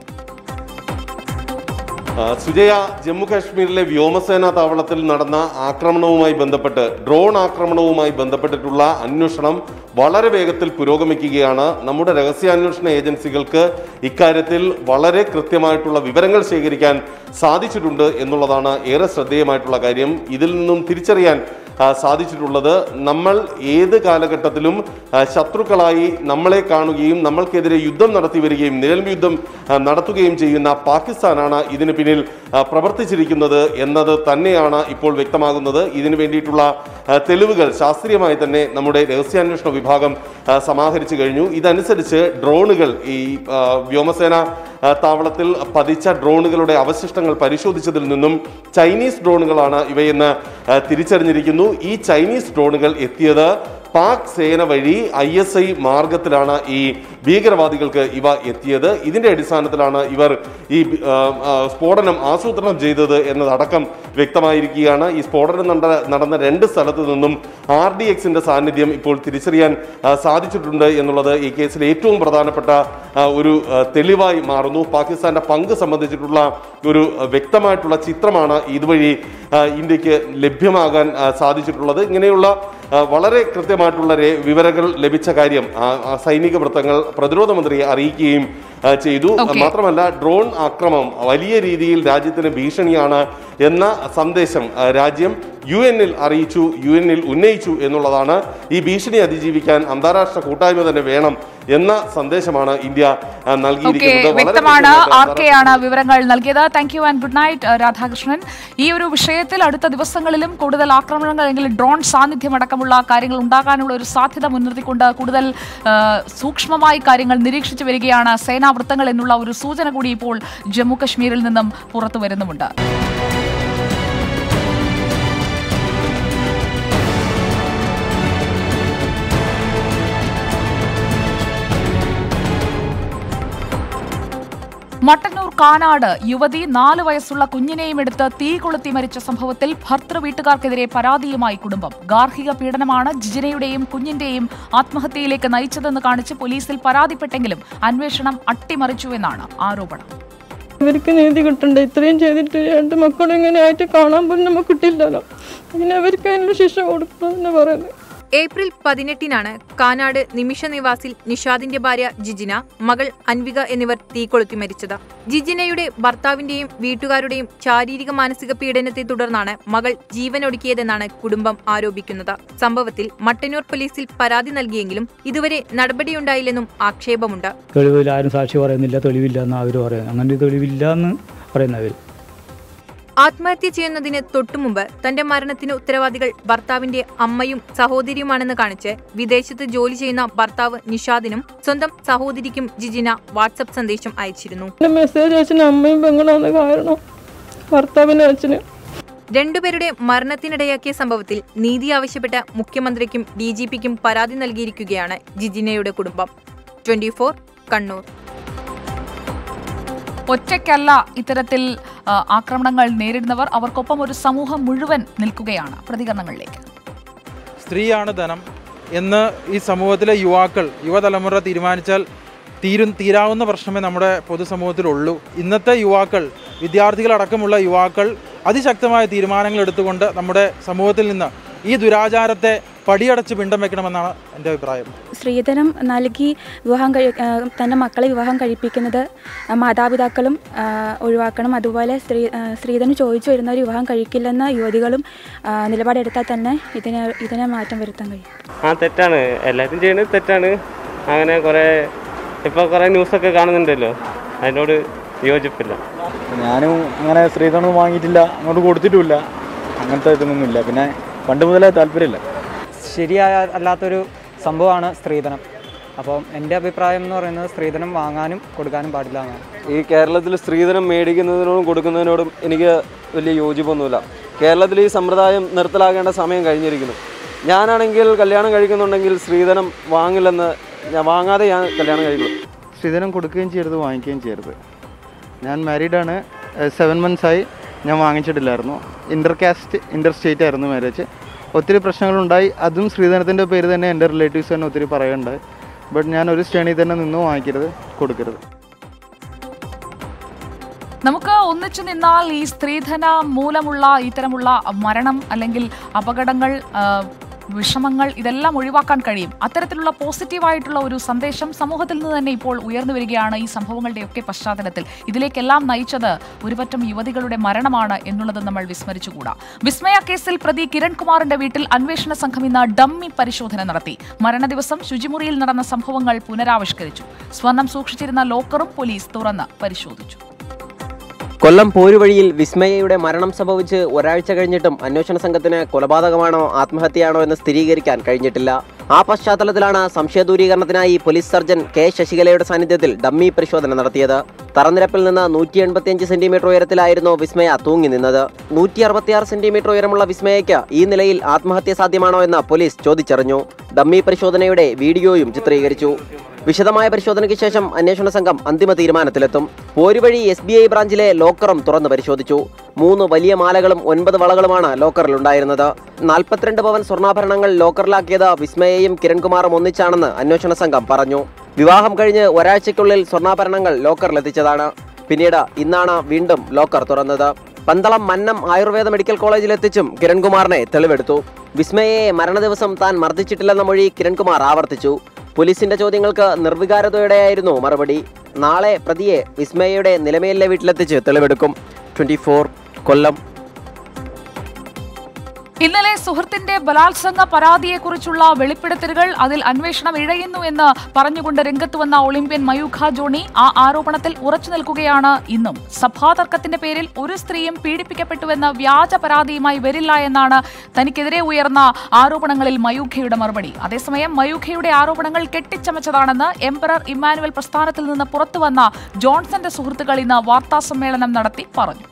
സുജയ, ജമ്മു കാശ്മീരിലെ വ്യോമസേനാ താവളത്തിൽ നടന്ന ആക്രമണവുമായി ബന്ധപ്പെട്ട് ഡ്രോൺ ആക്രമണവുമായി ബന്ധപ്പെട്ടിട്ടുള്ള അന്വേഷണം വളരെ വേഗത്തിൽ പുരോഗമിക്കുകയാണ്. നമ്മുടെ രഹസ്യാന്വേഷണ ഏജൻസികൾക്ക് ഇക്കാര്യത്തിൽ വളരെ കൃത്യമായിട്ടുള്ള വിവരങ്ങൾ ശേഖരിക്കാൻ സാധിച്ചിട്ടുണ്ട് എന്നുള്ളതാണ് ഏറെ ശ്രദ്ധേയമായിട്ടുള്ള കാര്യം. ഇതിൽ നിന്നും തിരിച്ചറിയാൻ സാധിച്ചിട്ടുള്ളത് നമ്മൾ ഏത് കാലഘട്ടത്തിലും ശത്രുക്കളായി നമ്മളെ കാണുകയും നമ്മൾക്കെതിരെ യുദ്ധം നടത്തി വരികയും നിഴൽ യുദ്ധം നടത്തുകയും ചെയ്യുന്ന പാകിസ്ഥാനാണ് ഇതിന് പിന്നിൽ പ്രവർത്തിച്ചിരിക്കുന്നത് എന്നത് തന്നെയാണ് ഇപ്പോൾ വ്യക്തമാകുന്നത്. ഇതിനു വേണ്ടിയിട്ടുള്ള തെളിവുകൾ ശാസ്ത്രീയമായി തന്നെ നമ്മുടെ രഹസ്യാന്വേഷണ വിഭാഗം സമാഹരിച്ചു കഴിഞ്ഞു. ഇതനുസരിച്ച് ഡ്രോണുകൾ, ഈ വ്യോമസേന താവളത്തിൽ പതിച്ച ഡ്രോണുകളുടെ അവശിഷ്ടങ്ങൾ പരിശോധിച്ചതിൽ നിന്നും ചൈനീസ് ഡ്രോണുകളാണ് ഇവയെന്ന് തിരിച്ചറിഞ്ഞിരിക്കുന്നു. ഈ ചൈനീസ് ഡ്രോണുകൾ എത്തിയത് പാക് സേന വഴി ഐ എസ് ഐ മാർഗത്തിലാണ് ഈ ഭീകരവാദികൾക്ക് ഇവ എത്തിയത്. ഇതിന്റെ അടിസ്ഥാനത്തിലാണ് ഇവർ ഈ സ്ഫോടനം ആസൂത്രണം ചെയ്തത് എന്നതടക്കം വ്യക്തമായിരിക്കുകയാണ്. ഈ സ്ഫോടനം നടന്ന രണ്ട് സ്ഥലത്ത് നിന്നും ആർ ഡി എക്സിന്റെ സാന്നിധ്യം ഇപ്പോൾ തിരിച്ചറിയാൻ സാധിച്ചിട്ടുണ്ട് എന്നുള്ളത് ഈ കേസിൽ ഏറ്റവും പ്രധാനപ്പെട്ട ഒരു തെളിവായി മാറുന്നു. പാകിസ്ഥാന്റെ പങ്ക് സംബന്ധിച്ചിട്ടുള്ള ഒരു വ്യക്തമായിട്ടുള്ള ചിത്രമാണ് ഇതുവഴി ഇന്ത്യക്ക് ലഭ്യമാകാൻ സാധിച്ചിട്ടുള്ളത്. ഇങ്ങനെയുള്ള വളരെ കൃത്യമായിട്ടുള്ള വിവരങ്ങൾ ലഭിച്ച കാര്യം സൈനിക വൃത്തങ്ങൾ പ്രതിരോധ മന്ത്രിയെ അറിയിക്കുകയും ചെയ്തു. മാത്രമല്ല, ഡ്രോൺ ആക്രമണം വലിയ രീതിയിൽ രാജ്യത്തിന് ഭീഷണിയാണ് എന്ന സന്ദേശം രാജ്യം യു എനിൽ അറിയിച്ചു, യു എനിൽ ഉന്നയിച്ചു എന്നുള്ളതാണ്. ഈ ഭീഷണി അതിജീവിക്കാൻ അന്താരാഷ്ട്ര കൂട്ടായ്മ തന്നെ വേണം എന്ന സന്ദേശമാണ് ഇന്ത്യ നൽകിയിരിക്കുന്നത്. വ്യക്തമാണ്. ആർ കെ ആണ് വിവരങ്ങൾ നൽകിയത്. Thank you and good night Radhakrishnan. ഈ ഒരു വിഷയത്തിൽ അടുത്ത ദിവസങ്ങളിലും കൂടുതൽ ആക്രമണങ്ങൾ അല്ലെങ്കിൽ ഡ്രോൺ സാന്നിധ്യം അടക്കമുള്ള കാര്യങ്ങൾ ഉണ്ടാകാനുള്ള ഒരു സാധ്യത മുൻനിർത്തിക്കൊണ്ട് കൂടുതൽ സൂക്ഷ്മമായി കാര്യങ്ങൾ നിരീക്ഷിച്ചു വരികയാണ് സേനാ വൃത്തങ്ങൾ എന്നുള്ള ഒരു സൂചന കൂടി ഇപ്പോൾ ജമ്മു കശ്മീരിൽ നിന്നും പുറത്തു വരുന്നുമുണ്ട്. മട്ടന്നൂർ കാനാട് യുവതി നാല് വയസ്സുള്ള കുഞ്ഞിനെയും എടുത്ത് തീ കൊളുത്തി മരിച്ച സംഭവത്തിൽ ഭർത്തൃ വീട്ടുകാർക്കെതിരെ പരാതിയുമായി കുടുംബം. ഗാർഹിക പീഡനമാണ് ജിജിനയുടെയും കുഞ്ഞിന്റെയും ആത്മഹത്യയിലേക്ക് നയിച്ചതെന്ന് കാണിച്ച് പോലീസിൽ പരാതിപ്പെട്ടെങ്കിലും അന്വേഷണം അട്ടിമറിച്ചുവെന്നാണ് ആരോപണം. ഇവർക്ക് നീതി കിട്ടണ്ടേ? ഇത്രയും ചെയ്തിട്ട് രണ്ട് മക്കളും ഇങ്ങനെ ആയിട്ട് കാണാൻ പോലും നമുക്ക് കിട്ടില്ലല്ലോ. പിന്നെ അവർക്ക് അതിനുള്ള ശിക്ഷ കൊടുക്കണമെന്ന് പറയുന്നത്. ഏപ്രിൽ പതിനെട്ടിനാണ് കാനാട് നിമിഷ നിവാസിൽ നിഷാദിന്റെ ഭാര്യ ജിജിന, മകൾ അൻവിക എന്നിവർ തീകൊളുത്തി മരിച്ചത്. ജിജിനയുടെ ഭർത്താവിന്റെയും വീട്ടുകാരുടെയും ശാരീരിക മാനസിക പീഡനത്തെ തുടർന്നാണ് മകൾ ജീവനൊടുക്കിയതെന്നാണ് കുടുംബം ആരോപിക്കുന്നത്. സംഭവത്തിൽ മട്ടന്നൂർ പോലീസിൽ പരാതി നൽകിയെങ്കിലും ഇതുവരെ നടപടിയുണ്ടായില്ലെന്നും ആക്ഷേപമുണ്ട്. തെളിവിൽ ആരും സാക്ഷി പറയുന്നില്ല, തെളിവില്ല എന്ന് അവർ പറയുന്നത്. അങ്ങനെ തെളിവില്ല എന്ന് പറയുന്നവർ ആത്മഹത്യ ചെയ്യുന്നതിന് തൊട്ടുമുമ്പ് തന്റെ മരണത്തിന് ഉത്തരവാദികൾ ഭർത്താവിന്റെ അമ്മയും സഹോദരിയുമാണെന്ന് കാണിച്ച് വിദേശത്ത് ജോലി ചെയ്യുന്ന ഭർത്താവ് നിഷാദിനും സ്വന്തം സഹോദരിക്കും ജിജിന വാട്സ്ആപ്പ് സന്ദേശം അയച്ചിരുന്നു. മെസ്സേജ് അയച്ചിന് അമ്മയും പെങ്ങളാണ് കാരണം, ഭർത്താവിന്റെ അച്ഛന്. രണ്ടുപേരുടെ മരണത്തിനിടയാക്കിയ സംഭവത്തിൽ നീതി ആവശ്യപ്പെട്ട മുഖ്യമന്ത്രിക്കും ഡി ജി പിക്കും പരാതി നൽകിയിരിക്കുകയാണ് ജിജിനയുടെ കുടുംബം. Twenty four Kannur. ഒറ്റയ്ക്കല്ല ഇത്തരത്തിൽ ആക്രമണങ്ങൾ നേരിടുന്നവർ, അവർക്കൊപ്പം ഒരു സമൂഹം മുഴുവൻ നിൽക്കുകയാണ്. പ്രതികരണങ്ങളിലേക്ക്. സ്ത്രീയാണ് ധനം എന്ന് ഈ സമൂഹത്തിലെ യുവാക്കൾ, യുവതലമുറ തീരുമാനിച്ചാൽ തീരും തീരാവുന്ന പ്രശ്നമേ നമ്മുടെ പൊതുസമൂഹത്തിലുള്ളൂ. ഇന്നത്തെ യുവാക്കൾ, വിദ്യാർത്ഥികളടക്കമുള്ള യുവാക്കൾ അതിശക്തമായ തീരുമാനങ്ങൾ എടുത്തുകൊണ്ട് നമ്മുടെ സമൂഹത്തിൽ നിന്ന് ഈ ദുരാചാരത്തെ പടിയടച്ച് പിണ്ടം വെക്കണമെന്നാണ് എൻ്റെ അഭിപ്രായം. സ്ത്രീധനം നൽകി വിവാഹം കഴി തൻ്റെ മക്കളെ വിവാഹം കഴിപ്പിക്കുന്നത് മാതാപിതാക്കളും ഒഴിവാക്കണം. അതുപോലെ സ്ത്രീ സ്ത്രീധനം ചോദിച്ചു വരുന്നവർ വിവാഹം കഴിക്കില്ലെന്ന യുവതികളും നിലപാടെടുത്താൽ തന്നെ ഇതിന് ഇതിനെ മാറ്റം വരുത്താൻ കഴിയും. ആ തെറ്റാണ്, എല്ലാവരും ചെയ്യുന്നത് തെറ്റാണ്. അങ്ങനെ കുറേ ഇപ്പോൾ കുറേ ന്യൂസൊക്കെ കാണുന്നുണ്ടല്ലോ, അതിനോട് യോജിപ്പില്ല. ഞാനും അങ്ങനെ സ്ത്രീധനം വാങ്ങിയിട്ടില്ല, അങ്ങോട്ട് കൊടുത്തിട്ടുമില്ല, അങ്ങനത്തെ ഇതൊന്നുമില്ല. പിന്നെ പണ്ട് മുതലേ താല്പര്യമില്ല. ശരിയായ അല്ലാത്തൊരു സംഭവമാണ് സ്ത്രീധനം. അപ്പം എൻ്റെ അഭിപ്രായം എന്ന് പറയുന്നത് സ്ത്രീധനം വാങ്ങാനും കൊടുക്കാനും പാടില്ല എന്നാണ്. ഈ കേരളത്തിൽ സ്ത്രീധനം മേടിക്കുന്നതിനോടും കൊടുക്കുന്നതിനോടും എനിക്ക് വലിയ യോജിപ്പൊന്നുമില്ല. കേരളത്തിൽ ഈ സമ്പ്രദായം നിർത്തലാക്കേണ്ട സമയം കഴിഞ്ഞിരിക്കുന്നു. ഞാനാണെങ്കിൽ കല്യാണം കഴിക്കുന്നുണ്ടെങ്കിൽ സ്ത്രീധനം വാങ്ങില്ലെന്ന്, ഞാൻ വാങ്ങാതെ ഞാൻ കല്യാണം കഴിക്കുന്നു. സ്ത്രീധനം കൊടുക്കുകയും ചെയ്യരുത്, വാങ്ങിക്കുകയും ചെയ്യരുത്. ഞാൻ മാരീഡാണ്, സെവൻ മന്ത്സായി. ഞാൻ വാങ്ങിച്ചിട്ടില്ലായിരുന്നു. ഇൻ്റർ കാസ്റ്റ് ഇൻ്റർ സ്റ്റേറ്റ് ആയിരുന്നു മാരേജ്. ഒത്തിരി പ്രശ്നങ്ങളുണ്ടായി. അതും സ്ത്രീധനത്തിൻ്റെ പേര് തന്നെ എൻ്റെ റിലേറ്റീവ്സ് തന്നെ ഒത്തിരി പറയുണ്ടായി. ബട്ട് ഞാൻ ഒരു ശ്രേണിയിൽ തന്നെ നിന്ന് വാങ്ങിക്കരുത്, കൊടുക്കരുത്. നമുക്ക് ഒന്നിച്ചു നിന്നാൽ ഈ സ്ത്രീധന മൂലമുള്ള ഇത്തരമുള്ള മരണം അല്ലെങ്കിൽ അപകടങ്ങൾ, വിഷമങ്ങൾ ഇതെല്ലാം ഒഴിവാക്കാൻ കഴിയും. അത്തരത്തിലുള്ള പോസിറ്റീവായിട്ടുള്ള ഒരു സന്ദേശം സമൂഹത്തിൽ നിന്ന് തന്നെ ഇപ്പോൾ ഉയർന്നു വരികയാണ് ഈ സംഭവങ്ങളുടെയൊക്കെ പശ്ചാത്തലത്തിൽ. ഇതിലേക്കെല്ലാം നയിച്ചത് ഒരുപറ്റം യുവതികളുടെ മരണമാണ് എന്നുള്ളത് നമ്മൾ വിസ്മരിച്ചുകൂടാ. വിസ്മയ കേസിൽ പ്രതി കിരൺകുമാറിന്റെ വീട്ടിൽ അന്വേഷണ സംഘം ഇന്ന് ഡമ്മി പരിശോധന നടത്തി. മരണദിവസം ശുചിമുറിയിൽ നടന്ന സംഭവങ്ങൾ പുനരാവിഷ്കരിച്ചു. സ്വർണം സൂക്ഷിച്ചിരുന്ന ലോക്കറും പോലീസ് തുറന്ന് പരിശോധിച്ചു. കൊല്ലം പോരുവഴിയിൽ വിസ്മയയുടെ മരണം സംഭവിച്ച് ഒരാഴ്ച കഴിഞ്ഞിട്ടും അന്വേഷണ സംഘത്തിന് കൊലപാതകമാണോ ആത്മഹത്യയാണോ എന്ന് സ്ഥിരീകരിക്കാൻ കഴിഞ്ഞിട്ടില്ല. ആ പശ്ചാത്തലത്തിലാണ് സംശയദൂരീകരണത്തിനായി പോലീസ് സർജൻ കെ ശശികലയുടെ സാന്നിധ്യത്തിൽ ഡമ്മി പരിശോധന നടത്തിയത്. തറനിരപ്പിൽ നിന്ന് നൂറ്റി എൺപത്തിയഞ്ച് സെന്റിമീറ്റർ ഉയരത്തിലായിരുന്നു വിസ്മയ തൂങ്ങി നിന്നത്. നൂറ്റി അറുപത്തിയാറ് സെന്റിമീറ്റർ ഉയരമുള്ള വിസ്മയയ്ക്ക് ഈ നിലയിൽ ആത്മഹത്യ സാധ്യമാണോ എന്ന് പോലീസ് ചോദിച്ചറിഞ്ഞു. ഡമ്മി പരിശോധനയുടെ വീഡിയോയും ചിത്രീകരിച്ചു. വിശദമായ പരിശോധനയ്ക്ക് ശേഷം അന്വേഷണ സംഘം അന്തിമ തീരുമാനത്തിലെത്തും. പോരുവഴി എസ് ബി ഐ ബ്രാഞ്ചിലെ ലോക്കറും തുറന്നു പരിശോധിച്ചു. മൂന്ന് വലിയ മാലകളും ഒൻപത് വളകളുമാണ് ലോക്കറിലുണ്ടായിരുന്നത്. നാൽപ്പത്തിരണ്ട് പവൻ സ്വർണ്ണാഭരണങ്ങൾ ലോക്കറിലാക്കിയത് വിസ്മയയും കിരൺകുമാറും ഒന്നിച്ചാണെന്ന് അന്വേഷണ സംഘം പറഞ്ഞു. വിവാഹം കഴിഞ്ഞ് ഒരാഴ്ചയ്ക്കുള്ളിൽ സ്വർണ്ണാഭരണങ്ങൾ ലോക്കറിലെത്തിച്ചതാണ്. പിന്നീട് ഇന്നാണ് വീണ്ടും ലോക്കർ തുറന്നത്. പന്തളം മന്നം ആയുർവേദ മെഡിക്കൽ കോളേജിൽ എത്തിച്ചും കിരൺകുമാറിനെ തെളിവെടുത്തു. വിസ്മയയെ മരണദിവസം താൻ മർദ്ദിച്ചിട്ടില്ലെന്ന മൊഴി കിരൺകുമാർ ആവർത്തിച്ചു. പോലീസിന്റെ ചോദ്യങ്ങൾക്ക് നിർവികാരതയോടെയായിരുന്നു മറുപടി. നാളെ പ്രതിയെ വിസ്മയയുടെ നിലമേലിലെ വീട്ടിലെത്തിച്ച് തെളിവെടുക്കും. ട്വന്റി ഫോർ കൊല്ലം. ഇന്നലെ സുഹൃത്തിന്റെ ബലാത്സംഗ പരാതിയെക്കുറിച്ചുള്ള വെളിപ്പെടുത്തലുകൾ, അതിൽ അന്വേഷണം ഇഴയുന്നു എന്ന് പറഞ്ഞുകൊണ്ട് രംഗത്ത് വന്ന ഒളിമ്പ്യൻ മയൂഖ ജോണി ആ ആരോപണത്തിൽ ഉറച്ചു നിൽക്കുകയാണ്. ഇന്നും സഭാതർക്കത്തിന്റെ പേരിൽ ഒരു സ്ത്രീയും പീഡിപ്പിക്കപ്പെട്ടുവെന്ന വ്യാജ പരാതിയുമായി വരില്ല എന്നാണ് തനിക്കെതിരെ ഉയർന്ന ആരോപണങ്ങളിൽ മയൂഖയുടെ മറുപടി. അതേസമയം മയൂഖയുടെ ആരോപണങ്ങൾ കെട്ടിച്ചമച്ചതാണെന്ന് എംപറർ ഇമ്മാനുവൽ പ്രസ്ഥാനത്തിൽ നിന്ന് പുറത്തുവന്ന ജോൺസന്റെ സുഹൃത്തുക്കൾ ഇന്ന് വാർത്താസമ്മേളനം നടത്തി പറഞ്ഞു.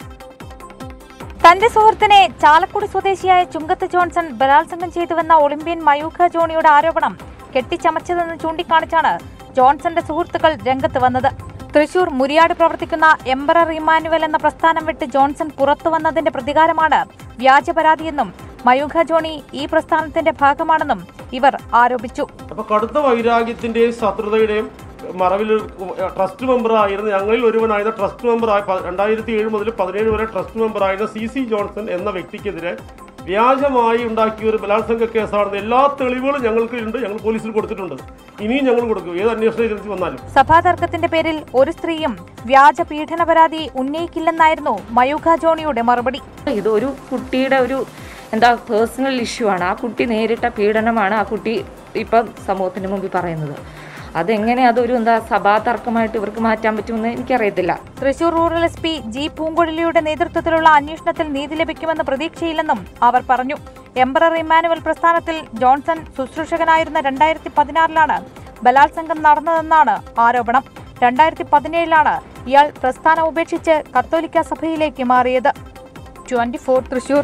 തന്റെ സുഹൃത്തിനെ ചാലക്കുടി സ്വദേശിയായ ചുങ്കത്ത് ജോൺസൺ ബലാത്സംഗം ചെയ്തുവെന്ന ഒളിമ്പ്യൻ മയൂഖ ജോണിയുടെ ആരോപണം കെട്ടിച്ചമച്ചതെന്ന് ചൂണ്ടിക്കാണിച്ചാണ് ജോൺസന്റെ സുഹൃത്തുക്കൾ രംഗത്ത് വന്നത്. തൃശൂർ മുരിയാട് പ്രവർത്തിക്കുന്ന എംപറർ ഇമ്മാനുവൽ എന്ന പ്രസ്ഥാനം വിട്ട് ജോൺസൺ പുറത്തുവന്നതിന്റെ പ്രതികാരമാണ് വ്യാജ പരാതിയെന്നും മയൂഖ ജോണി ഈ പ്രസ്ഥാനത്തിന്റെ ഭാഗമാണെന്നും ഇവർ ആരോപിച്ചു. അപ്പൊ കടുത്ത വൈരാഗ്യത്തിന്റെയും ശത്രുതയുടെയും മറവിൽ ട്രസ്റ്റ് മെമ്പറായിരുന്ന ഞങ്ങളിൽ ഒരുവനായിരുന്ന ട്രസ്റ്റ് മെമ്പറായ രണ്ടായിരത്തി ഏഴ് മുതൽ പതിനേഴ് വരെ ട്രസ്റ്റ് മെമ്പറായിരുന്ന സി സി ജോൺസൺ എന്ന വ്യക്തിക്കെതിരെ വ്യാജമായി ഉണ്ടാക്കിയ ഒരു ബലാത്സംഗ കേസാണെന്ന് എല്ലാ തെളിവുകളും ഞങ്ങൾക്ക് ഉണ്ട്. ഞങ്ങൾ പോലീസിൽ കൊടുത്തിട്ടുണ്ട്. ഇനിയും ഞങ്ങൾ കൊടുക്കും, ഏത് അന്വേഷണ ഏജൻസി വന്നാലും. സഭാതർക്കത്തിന്റെ പേരിൽ ഒരു സ്ത്രീയും വ്യാജ പീഡന പരാതി ഉന്നയിക്കില്ലെന്നായിരുന്നു മയൂഖ ജോണിയുടെ മറുപടി. ഇത് ഒരു കുട്ടിയുടെ ഒരു എന്താ പേഴ്സണൽ ഇഷ്യൂ ആണ്. ആ കുട്ടി നേരിട്ട പീഡനമാണ് ആ കുട്ടി ഇപ്പം സമൂഹത്തിന് മുമ്പിൽ പറയുന്നത്. അതെങ്ങനെ അതൊരു എന്താ സഭാ തർക്കമായിട്ട് ഇവർക്ക് മാറ്റാൻ പറ്റുമെന്ന് എനിക്കറിയത്തില്ല. Thrissur rural S P G പൂങ്കൊഴിലിയുടെ നേതൃത്വത്തിലുള്ള അന്വേഷണത്തിൽ നീതി ലഭിക്കുമെന്ന് പ്രതീക്ഷയില്ലെന്നും അവർ പറഞ്ഞു. എംപറർ ഇമ്മാനുവൽ പ്രസ്ഥാനത്തിൽ ജോൺസൺ ശുശ്രൂഷകനായിരുന്ന രണ്ടായിരത്തി പതിനാറിലാണ് ബലാത്സംഗം നടന്നതെന്നാണ് ആരോപണം. രണ്ടായിരത്തി പതിനേഴിലാണ് ഇയാൾ പ്രസ്ഥാനം ഉപേക്ഷിച്ച് കത്തോലിക്ക സഭയിലേക്ക് മാറിയത്. Twenty four Thrissur.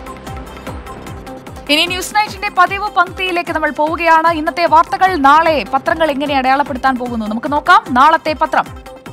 ഇനി ന്യൂസ് നൈറ്റിന്റെ പതിവ് പങ്ക്തിയിലേക്ക് നമ്മൾ പോവുകയാണ്. ഇന്നത്തെ വാർത്തകൾ നാളെ പത്രങ്ങൾ എങ്ങനെ അടയാളപ്പെടുത്താൻ പോകുന്നു നമുക്ക് നോക്കാം. നാളത്തെ പത്രം.